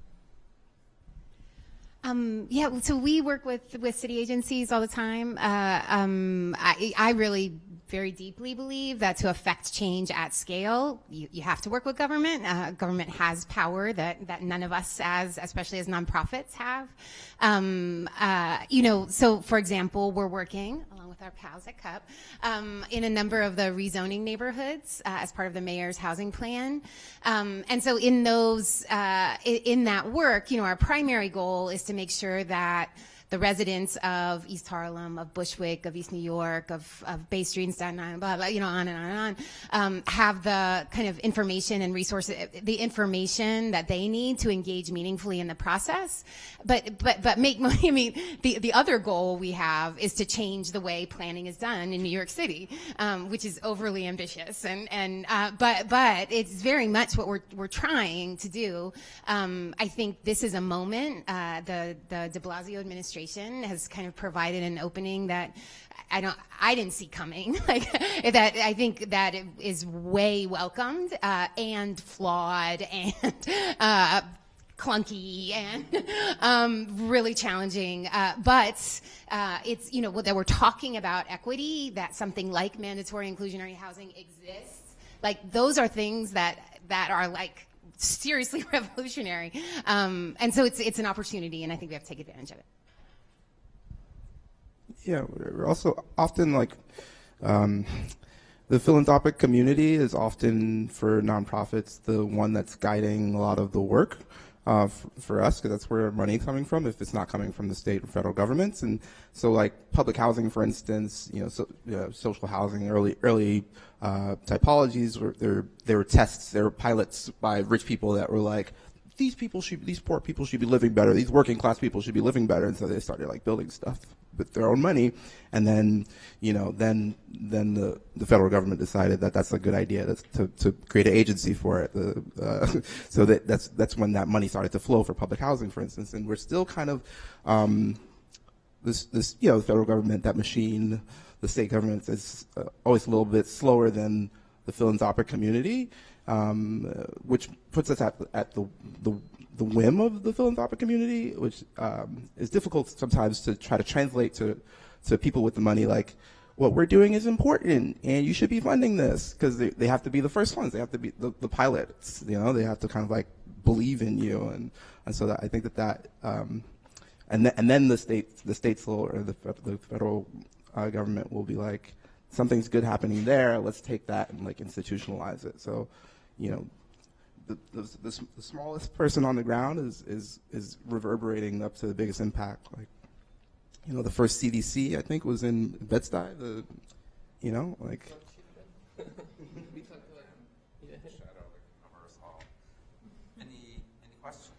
Yeah, so we work with city agencies all the time. I really very deeply believe that to affect change at scale, you have to work with government. Government has power that none of us, especially as nonprofits, have. You know, so for example, we're working along with our pals at CUP in a number of the rezoning neighborhoods as part of the mayor's housing plan. And so in those, in that work, you know, our primary goal is to make sure that the residents of East Harlem, of Bushwick, of East New York, of Bay Street and Staten Island, blah, blah, you know, on and on and on, have the kind of information and resources, the information that they need to engage meaningfully in the process. But make money. I mean, the other goal we have is to change the way planning is done in New York City, which is overly ambitious. But it's very much what we're trying to do. I think this is a moment. The de Blasio administration has kind of provided an opening that I didn't see coming. Like that, I think that it is way welcomed and flawed and clunky and really challenging. But it's, you know, that we're talking about equity, that something like mandatory inclusionary housing exists. Like those are things that are like seriously revolutionary. And so it's an opportunity, and I think we have to take advantage of it. Yeah, we're also often like, the philanthropic community is often, for nonprofits, the one that's guiding a lot of the work for us, because that's where our money is coming from, if it's not coming from the state or federal governments. And so like public housing, for instance, you know, social housing, early typologies, there were tests, there were pilots by rich people that were like, these poor people should be living better, these working class people should be living better. And so they started like building stuff with their own money, and then, you know, then the federal government decided that that's a good idea, to create an agency for it. So that's when that money started to flow for public housing, for instance. And we're still kind of this you know, the federal government, that machine, the state government is always a little bit slower than the philanthropic community, which puts us at the whim of the philanthropic community, which is difficult sometimes to try to translate to people with the money, like, what we're doing is important and you should be funding this, because they have to be the first ones, they have to be the pilots, you know, they have to kind of like believe in you, and so that, I think that and then the states will, or the federal government will be like, something's good happening there, let's take that and like institutionalize it. So, you know, the smallest person on the ground is reverberating up to the biggest impact. Like, you know, the first CDC, I think, was in Bed-Stuy. You know, like. Shadow over us all. Any questions?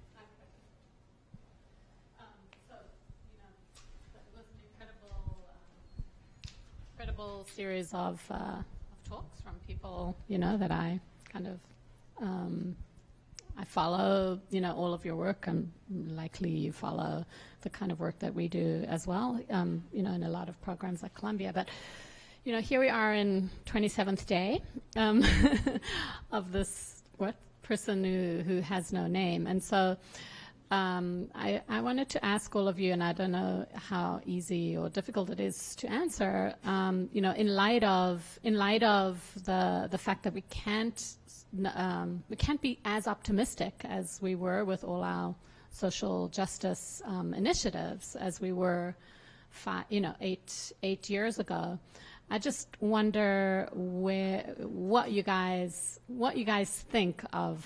So, you know, it was an incredible series of talks from people, that I kind of, I follow, all of your work, and likely you follow the kind of work that we do as well, in a lot of programs like Columbia. But, here we are in 27th day of this person who has no name. And so I wanted to ask all of you, and I don't know how easy or difficult it is to answer, in light of the fact that we can't be as optimistic as we were with all our social justice initiatives as we were 8 years ago. I just wonder what you guys think of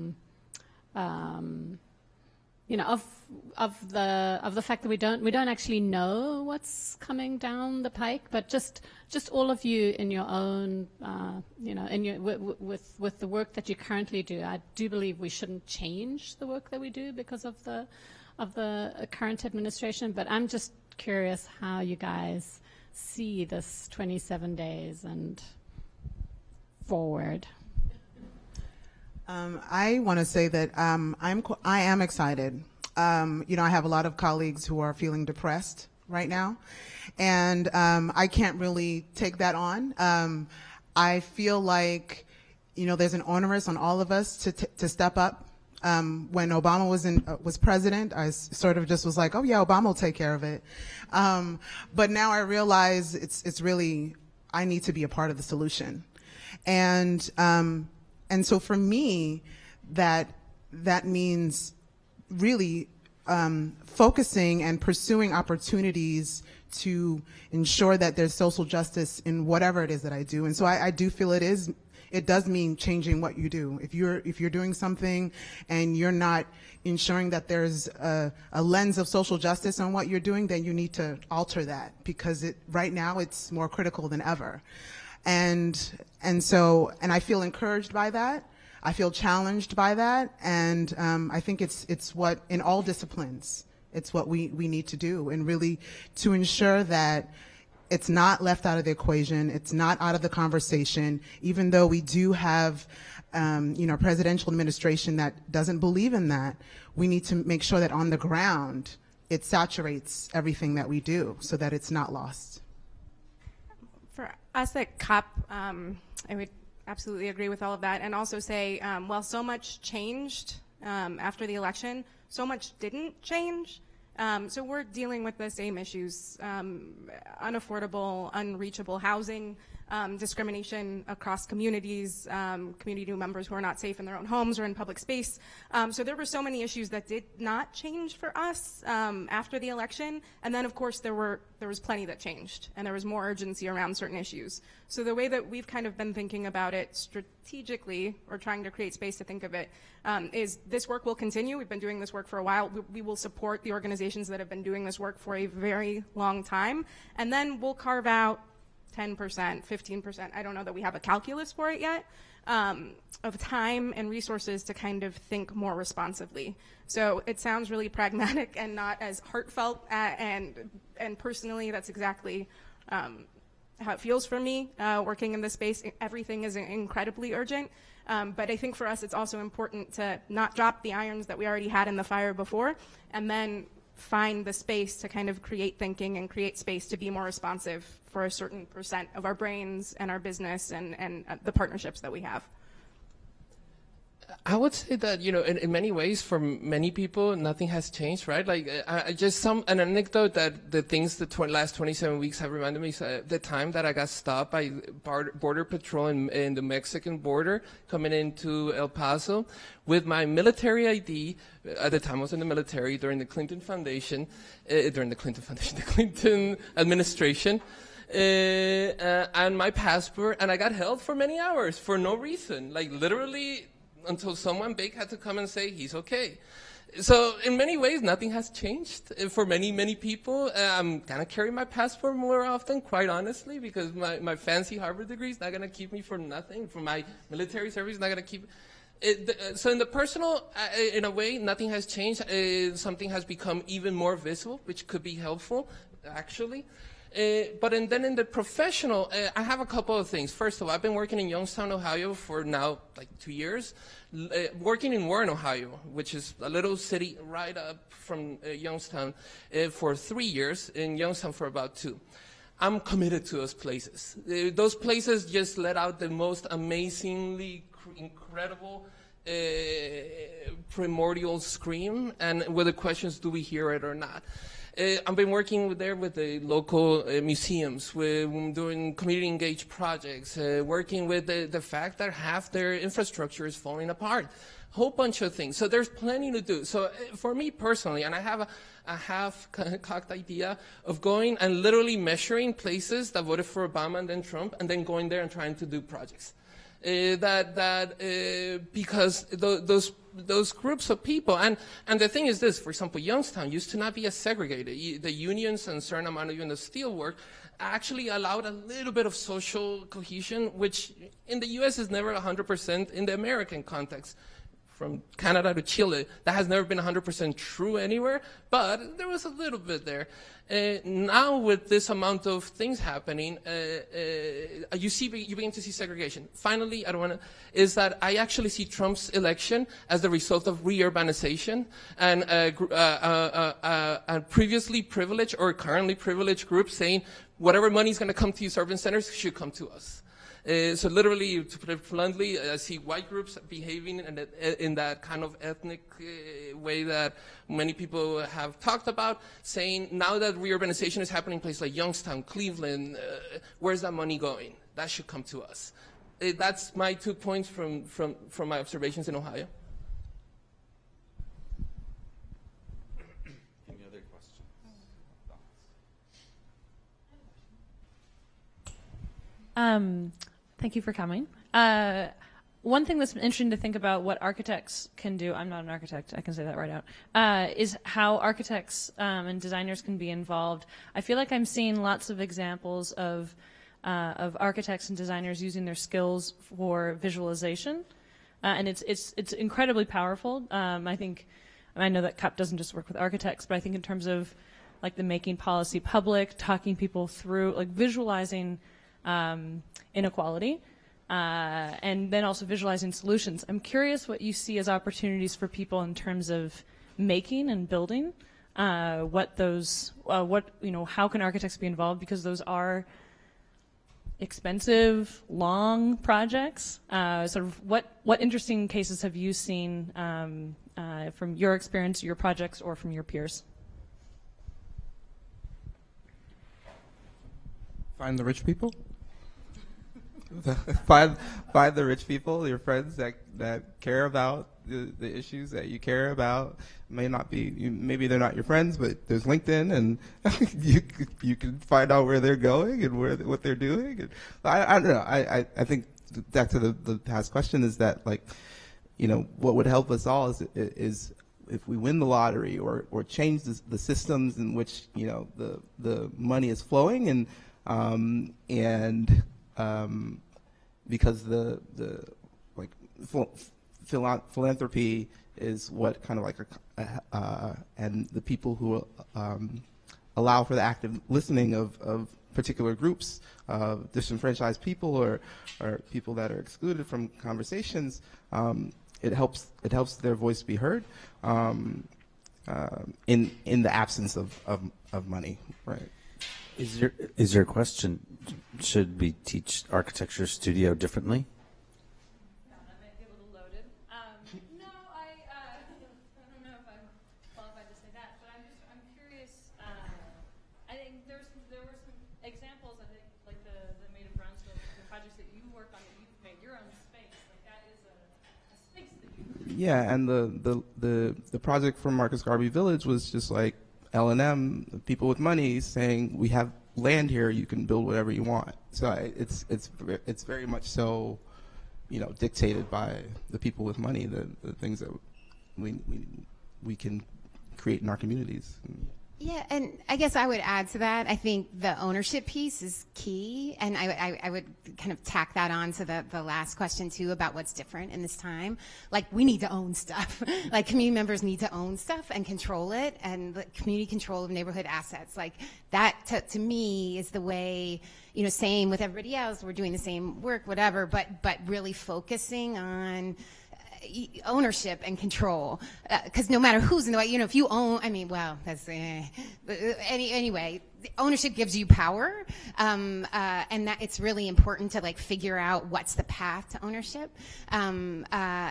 the fact that we don't actually know what's coming down the pike, but just all of you in your own with the work that you currently do. I do believe we shouldn't change the work that we do because of the current administration, but I'm just curious how you guys see this 27 days and forward. I want to say that I am excited. I have a lot of colleagues who are feeling depressed right now, and I can't really take that on. I feel like, there's an onus on all of us to step up. When Obama was president, I sort of just was like, oh yeah, Obama will take care of it. But now I realize it's really, I need to be a part of the solution. And so for me, that means really focusing and pursuing opportunities to ensure that there's social justice in whatever it is that I do. And so I do feel it does mean changing what you do. If you're doing something and you're not ensuring that there's a lens of social justice on what you're doing, then you need to alter that, because right now it's more critical than ever. And I feel encouraged by that. I feel challenged by that, and I think it's what, in all disciplines, it's what we need to do, and really to ensure that it's not left out of the equation, it's not out of the conversation, even though we do have a presidential administration that doesn't believe in that. We need to make sure that on the ground it saturates everything that we do so that it's not lost. For us at COP, I would absolutely agree with all of that, and also say, while so much changed after the election, so much didn't change. So we're dealing with the same issues: unaffordable, unreachable housing, discrimination across communities, community members who are not safe in their own homes or in public space. So there were so many issues that did not change for us after the election. And then, of course, there was plenty that changed, and there was more urgency around certain issues. So the way that we've kind of been thinking about it strategically, or trying to create space to think of it, is this work will continue. We've been doing this work for a while. We will support the organizations that have been doing this work for a very long time. And then we'll carve out 10%, 15%, I don't know that we have a calculus for it yet, of time and resources to kind of think more responsively. So it sounds really pragmatic and not as heartfelt, and personally, that's exactly how it feels for me working in this space. Everything is incredibly urgent, but I think for us it's also important to not drop the irons that we already had in the fire before, and then find the space to kind of create thinking and create space to be more responsive for a certain percent of our brains and our business and the partnerships that we have. I would say that, in many ways, for many people, nothing has changed, right? Like, an anecdote that the things the last 27 weeks have reminded me, the time that I got stopped by Border Patrol in the Mexican border coming into El Paso with my military ID. At the time I was in the military during the Clinton Foundation, the Clinton administration. And my passport, and I got held for many hours for no reason, like literally until someone big had to come and say he's okay. So in many ways, nothing has changed for many people. I'm gonna carry my passport more often, quite honestly, because my fancy Harvard degree is not gonna keep me for nothing. For my military service, not gonna keep. So in the personal, in a way, nothing has changed. Something has become even more visible, which could be helpful, actually. Then in the professional, I have a couple of things. First of all, I've been working in Youngstown, Ohio for now like 2 years, working in Warren, Ohio, which is a little city right up from Youngstown, for 3 years, in Youngstown for about 2. I'm committed to those places. Those places just let out the most amazingly incredible primordial scream, and with the questions, do we hear it or not? I've been working there with the local museums, with doing community engaged projects, working with the fact that half their infrastructure is falling apart. Whole bunch of things. So there's plenty to do. So for me personally, and I have a half-cocked idea of going and literally measuring places that voted for Obama and then Trump, and then going there and trying to do projects. Because those groups of people, and the thing is this, for example, Youngstown used to not be as segregated. The unions and a certain amount of even the steel work actually allowed a little bit of social cohesion, which in the U.S. is never 100% in the American context. From Canada to Chile, that has never been 100% true anywhere, but there was a little bit there. Now with this amount of things happening, you begin to see segregation. Finally, is that I actually see Trump's election as the result of re-urbanization, and previously privileged or currently privileged groups saying whatever money is going to come to these urban centers should come to us. So literally, to put it bluntly, I see white groups behaving in that kind of ethnic way that many people have talked about, saying now that reurbanization is happening in places like Youngstown, Cleveland, where's that money going? That should come to us. That's my 2 points from my observations in Ohio. Any other questions? Thank you for coming. One thing that's been interesting to think about what architects can do, I'm not an architect, I can say that right out, is how architects and designers can be involved. I feel like I'm seeing lots of examples of architects and designers using their skills for visualization, and it's incredibly powerful. I know that CAP doesn't just work with architects, but I think in terms of like the making policy public, talking people through, like visualizing inequality, and then also visualizing solutions. I'm curious what you see as opportunities for people in terms of making and building. How can architects be involved, because those are expensive, long projects. Sort of what interesting cases have you seen from your experience, your projects, or from your peers? Find the rich people. Find the rich people, your friends that care about the issues that you care about. Maybe they're not your friends, but there's LinkedIn, and you can find out where they're going and what they're doing. And I don't know. I think back to the past question is that, like, what would help us all is if we win the lottery or change the systems in which the money is flowing, and because the philanthropy is what kind of like and the people who allow for the active listening of particular groups, disenfranchised people or people that are excluded from conversations, it helps their voice be heard in the absence of money, right? Is your question, should we teach architecture studio differently? That might be a little loaded. No, I don't know if I'm qualified to say that, but I'm curious. I think there were some examples. I think like the Made in Brownsville, the projects that you work on, that you've made your own space. Like that is a space that you. Yeah, and the project from Marcus Garvey Village was just like L&M, people with money, saying we have land here, you can build whatever you want. So it's very much so, dictated by the people with money, the things that we can create in our communities. Yeah, and I guess I would add to that. I think the ownership piece is key, and I would kind of tack that on to the last question too about what's different in this time. Like, we need to own stuff. Like, community members need to own stuff and control it, and the community control of neighborhood assets. Like, that to me is the way, you know, same with everybody else. We're doing the same work, whatever, but really focusing on ownership and control, because no matter who's in the way, you know, if you own, I mean, well, that's anyway, ownership gives you power, and that it's really important to like figure out what's the path to ownership, and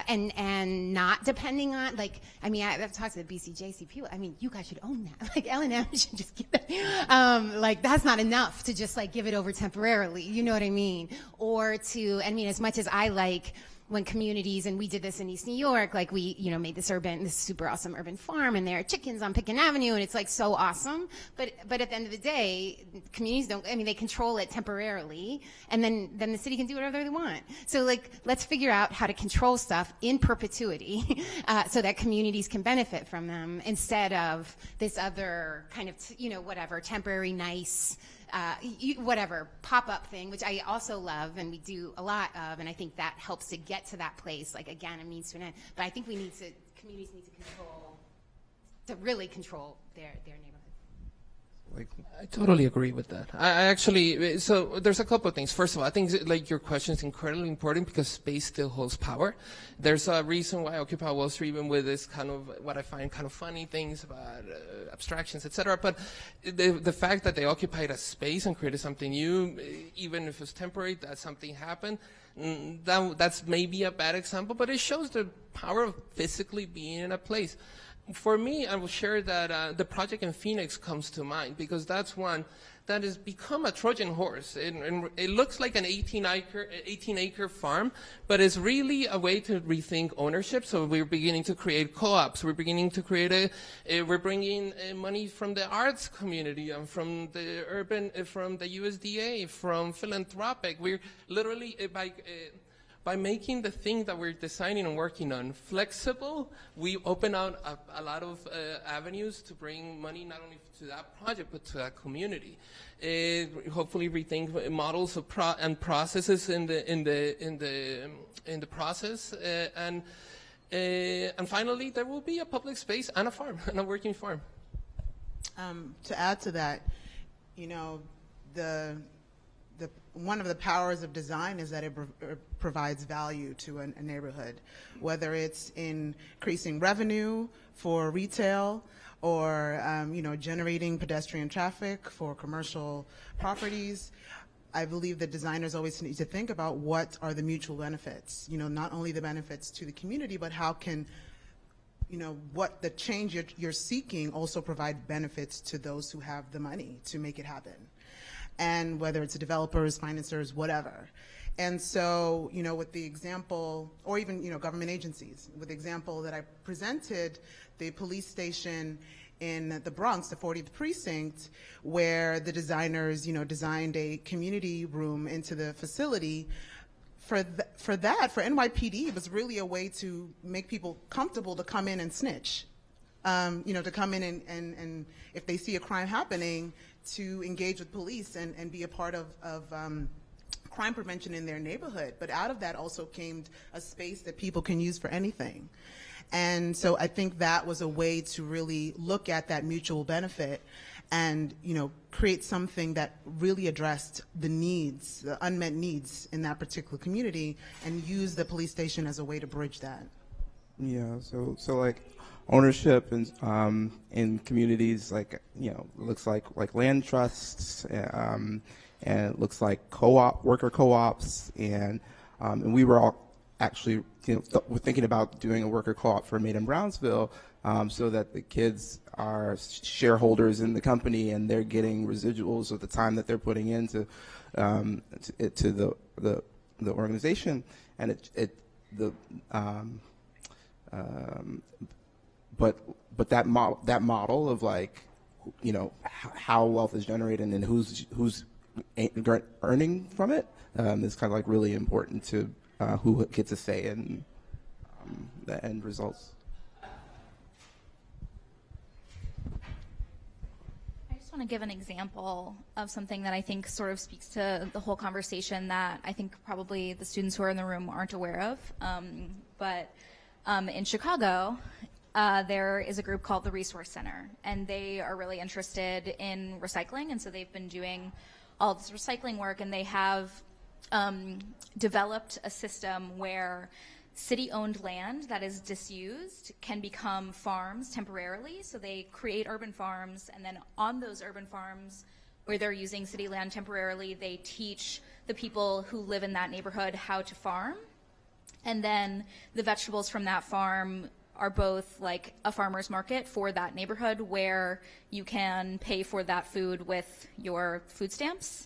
not depending on, like, I mean, I've talked to the BCJC people. I mean, you guys should own that. Like, L&M should just give that. Like, that's not enough to just like give it over temporarily. You know what I mean? Or to, I mean, as much as I like when communities, and we did this in East New York, like we, you know, made this super awesome urban farm, and there are chickens on Picken Avenue, and it's like so awesome. But at the end of the day, communities don't, I mean, they control it temporarily, and then the city can do whatever they want. So like, let's figure out how to control stuff in perpetuity, so that communities can benefit from them, instead of this other kind of, you know, whatever, temporary, nice, whatever, pop-up thing, which I also love, and we do a lot of, and I think that helps to get to that place, like, again, a means to an end. But I think communities need to control, to really control their neighborhood. I totally agree with that. I actually, so there's a couple of things. First of all, I think like your question is incredibly important because space still holds power. There's a reason why I Occupy Wall Street, even with this kind of, what I find kind of funny things about abstractions, etc. But the fact that they occupied a space and created something new, even if it's temporary, that something happened, that's maybe a bad example, but it shows the power of physically being in a place. For me, I will share that the project in Phoenix comes to mind, because that's one that has become a Trojan horse. It looks like an 18-acre farm, but it's really a way to rethink ownership. So we're beginning to create co-ops. We're beginning to create we're bringing money from the arts community, and from the from the USDA, from philanthropic. We're literally by making the thing that we're designing and working on flexible, we open out a lot of avenues to bring money not only to that project but to that community. Hopefully, rethink models of and processes in the process, and finally, there will be a public space and a farm, and a working farm. To add to that, you know, one of the powers of design is that it provides value to a neighborhood, whether it's increasing revenue for retail, or you know, generating pedestrian traffic for commercial properties. I believe that designers always need to think about what are the mutual benefits. You know, not only the benefits to the community, but how can, you know, what the change you're seeking also provide benefits to those who have the money to make it happen. And whether it's developers, financiers, whatever. And so, you know, with the example, or even, you know, government agencies, with the example that I presented, the police station in the Bronx, the 40th precinct, where the designers, you know, designed a community room into the facility. For NYPD, it was really a way to make people comfortable to come in and snitch. You know, to come in and if they see a crime happening, to engage with police and be a part of crime prevention in their neighborhood. But out of that also came a space that people can use for anything. And so I think that was a way to really look at that mutual benefit and, you know, create something that really addressed the needs, the unmet needs in that particular community, and use the police station as a way to bridge that. Yeah, so like ownership in communities, like, you know, looks like land trusts, and it looks like worker co-ops, and we were all actually, you know, we're thinking about doing a worker co-op for Made in Brownsville, so that the kids are shareholders in the company and they're getting residuals of the time that they're putting into to the organization, and but that model of, like, you know, how wealth is generated and who's earning from it is kind of like really important to who gets a say in the end results. just want to give an example of something that I think sort of speaks to the whole conversation that I think probably the students who are in the room aren't aware of. But in Chicago, there is a group called the Resource Center, and they are really interested in recycling, and so they've been doing all this recycling work, and they have developed a system where city-owned land that is disused can become farms temporarily. So they create urban farms, and then on those urban farms where they're using city land temporarily, they teach the people who live in that neighborhood how to farm. And then the vegetables from that farm are both like a farmer's market for that neighborhood where you can pay for that food with your food stamps.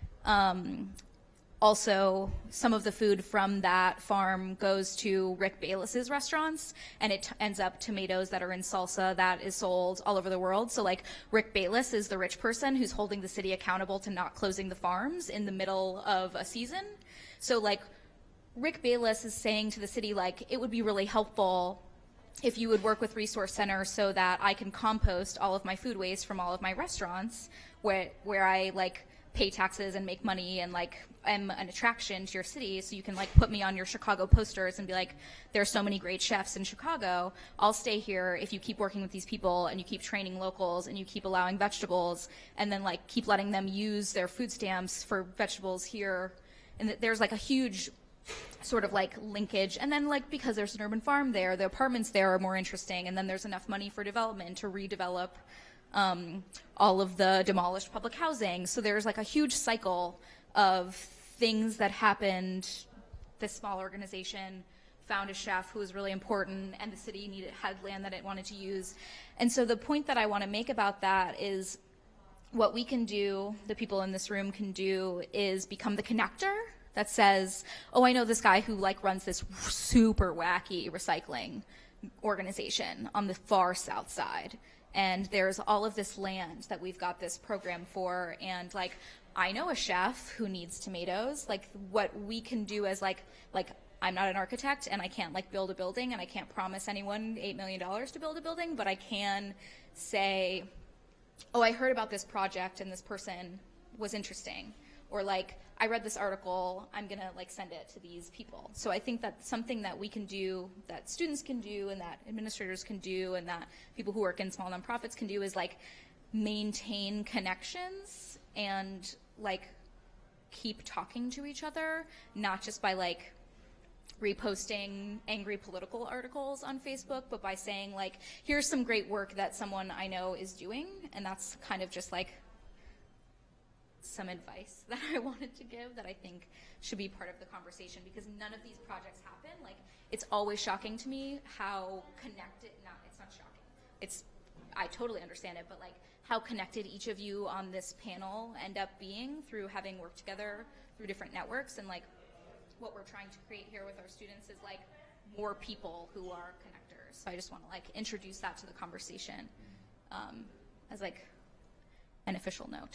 Also, some of the food from that farm goes to Rick Bayless's restaurants, and it ends up tomatoes that are in salsa that is sold all over the world. So like Rick Bayless is the rich person who's holding the city accountable to not closing the farms in the middle of a season. So like Rick Bayless is saying to the city, like, it would be really helpful if you would work with Resource Center so that I can compost all of my food waste from all of my restaurants where I like pay taxes and make money and like am an attraction to your city, so you can like put me on your Chicago posters and be like, there's so many great chefs in Chicago. I'll stay here if you keep working with these people and you keep training locals and you keep allowing vegetables and then like keep letting them use their food stamps for vegetables here. And there's like a huge sort of like linkage, and then like because there's an urban farm there, the apartments there are more interesting, and then there's enough money for development to redevelop all of the demolished public housing. So there's like a huge cycle of things that happened. This small organization found a chef who was really important, and the city had land that it wanted to use. And so the point that I want to make about that is what we can do, the people in this room can do, is become the connector that says, oh, I know this guy who like runs this super wacky recycling organization on the far south side. And there's all of this land that we've got this program for, and like I know a chef who needs tomatoes. Like what we can do as like I'm not an architect and I can't like build a building, and I can't promise anyone $8 million to build a building, but I can say, oh, I heard about this project and this person was interesting, or like I read this article, I'm gonna like send it to these people. So I think that's something that we can do, that students can do, and that administrators can do, and that people who work in small nonprofits can do, is like maintain connections and like keep talking to each other, not just by like reposting angry political articles on Facebook, but by saying like, here's some great work that someone I know is doing. And that's kind of just like some advice that I wanted to give that I think should be part of the conversation, because none of these projects happen. Like, it's always shocking to me how connected, it's not shocking. I totally understand it, but like how connected each of you on this panel end up being through having worked together through different networks. And like what we're trying to create here with our students is like more people who are connectors. So I just want to like introduce that to the conversation as like an official note.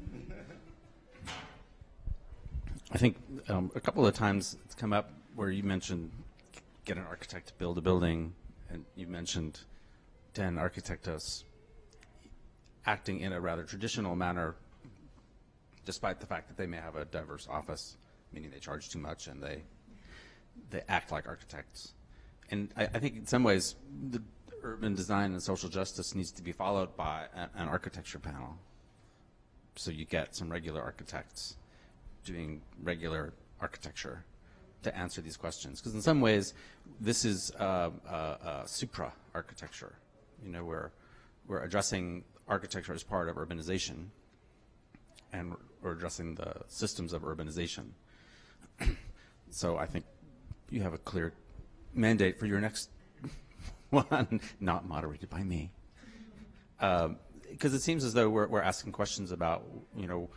I think a couple of times it's come up where you mentioned get an architect to build a building, and you mentioned Dan Architectos acting in a rather traditional manner, despite the fact that they may have a diverse office, meaning they charge too much and they act like architects. And I think in some ways the urban design and social justice needs to be followed by an architecture panel. So you get some regular architects doing regular architecture to answer these questions. Because in some ways, this is supra architecture. You know, we're addressing architecture as part of urbanization, and we're addressing the systems of urbanization. So I think you have a clear mandate for your next one, not moderated by me. Because it seems as though we're asking questions about, you know,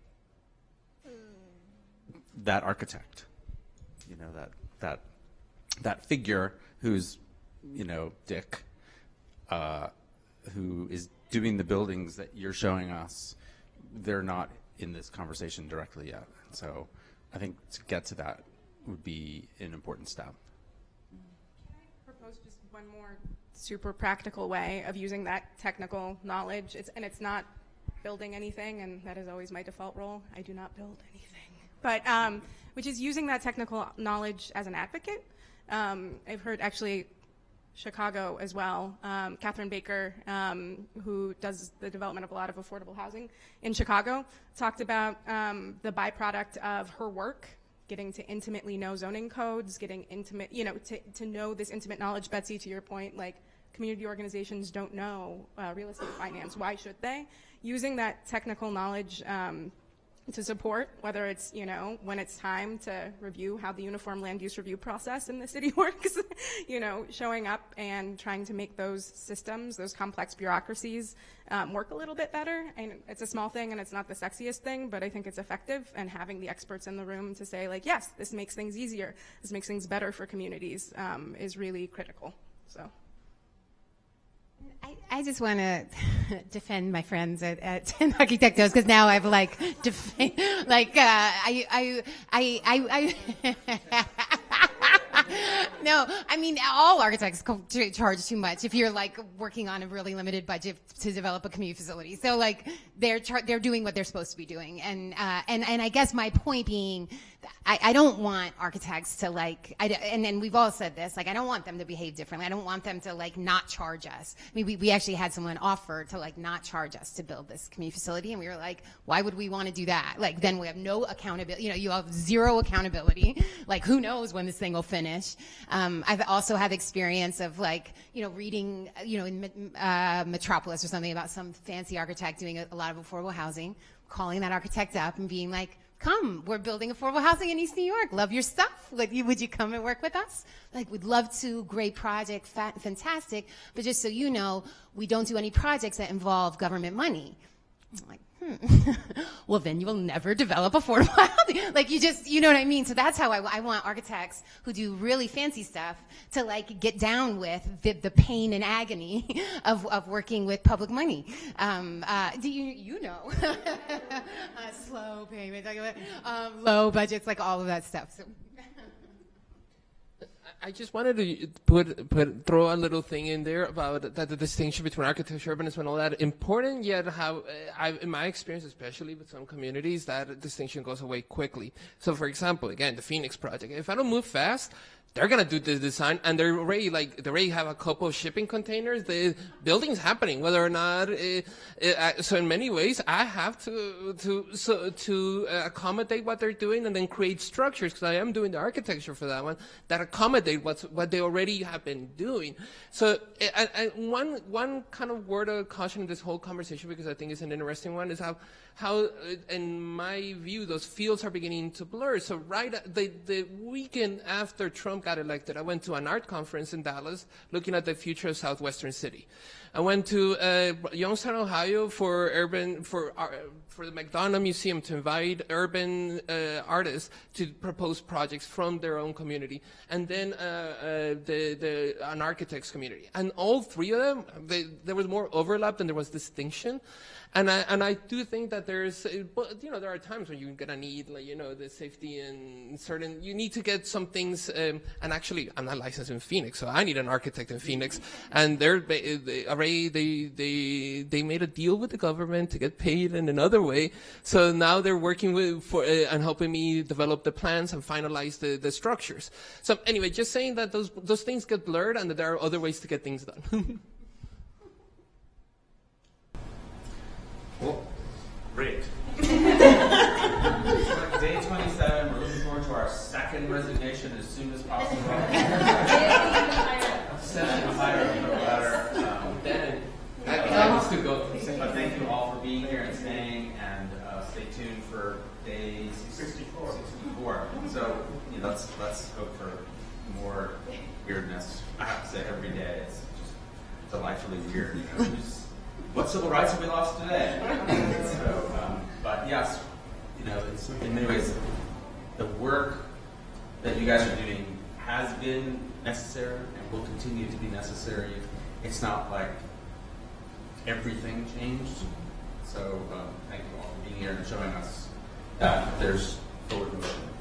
that architect, you know, that figure who's, you know, Dick, who is doing the buildings that you're showing us. They're not in this conversation directly yet. So I think to get to that would be an important step. Can I propose just one more super practical way of using that technical knowledge? It's not building anything, and that is always my default role. I do not build anything. But, which is using that technical knowledge as an advocate. I've heard actually Chicago as well. Catherine Baker, who does the development of a lot of affordable housing in Chicago, talked about the byproduct of her work, getting to intimately know zoning codes, getting intimate, to know this intimate knowledge. Betsy, to your point, like community organizations don't know real estate finance. Why should they? Using that technical knowledge to support, whether it's, when it's time to review how the uniform land use review process in the city works, showing up and trying to make those systems, those complex bureaucracies work a little bit better. And it's a small thing and it's not the sexiest thing, but I think it's effective, and having the experts in the room to say, like, yes, this makes things easier, this makes things better for communities is really critical. So. I just want to defend my friends at Arquitectos, because now I've no, I mean, all architects charge too much if you're like working on a really limited budget to develop a community facility. So like they're doing what they're supposed to be doing, and I guess my point being, I don't want architects to and we've all said this, like I don't want them to behave differently. I don't want them to like not charge us. I mean, we actually had someone offer to like not charge us to build this community facility, and we were like, why would we want to do that? Like then we have no accountability. You have zero accountability. Like who knows when this thing will finish? I've also had experience of reading, in Metropolis or something about some fancy architect doing a lot of affordable housing, calling that architect up and being like, come, we're building affordable housing in East New York. Love your stuff. Like, would you come and work with us? Like, we'd love to. Great project, fantastic. But just so you know, we don't do any projects that involve government money. I'm like, well, then you will never develop affordable housing. Like you know what I mean? So that's how I want architects who do really fancy stuff to like get down with the pain and agony of working with public money. Do you know? Slow payment, low budgets, like all of that stuff. So. I just wanted to throw a little thing in there about that the distinction between architecture, urbanism, and all that important, yet how, in my experience, especially with some communities, that distinction goes away quickly. So, for example, again, the Phoenix project. If I don't move fast, they're gonna do the design, and they already have a couple of shipping containers. The building's happening, whether or not. So in many ways, I have to accommodate what they're doing, and then create structures, because I am doing the architecture for that one, that accommodate what they already have been doing. So one kind of word of caution in this whole conversation, because I think it's an interesting one, is how in my view, those fields are beginning to blur. So the weekend after Trump got elected, I went to an art conference in Dallas looking at the future of Southwestern City. I went to Youngstown, Ohio for the McDonough Museum to invite urban artists to propose projects from their own community, and then an architects community. And all three of them, there was more overlap than there was distinction. And I do think that there are times when you're gonna need, the safety and certain, you need to get some things, and actually, I'm not licensed in Phoenix, so I need an architect in Phoenix, and they made a deal with the government to get paid in another way, so now they're working and helping me develop the plans and finalize the structures. So anyway, just saying that those things get blurred, and that there are other ways to get things done. Well, great. Day 27, we're looking forward to our second resignation as soon as possible. Send a letter. But thank you all for being here and staying, and stay tuned for day 64. So let's hope for more weirdness. I have to say, every day it's just delightfully weird. What civil rights have we lost today? So, but yes, it's in many ways the work that you guys are doing has been necessary and will continue to be necessary. It's not like everything changed. So thank you all for being here and showing us that there's forward motion.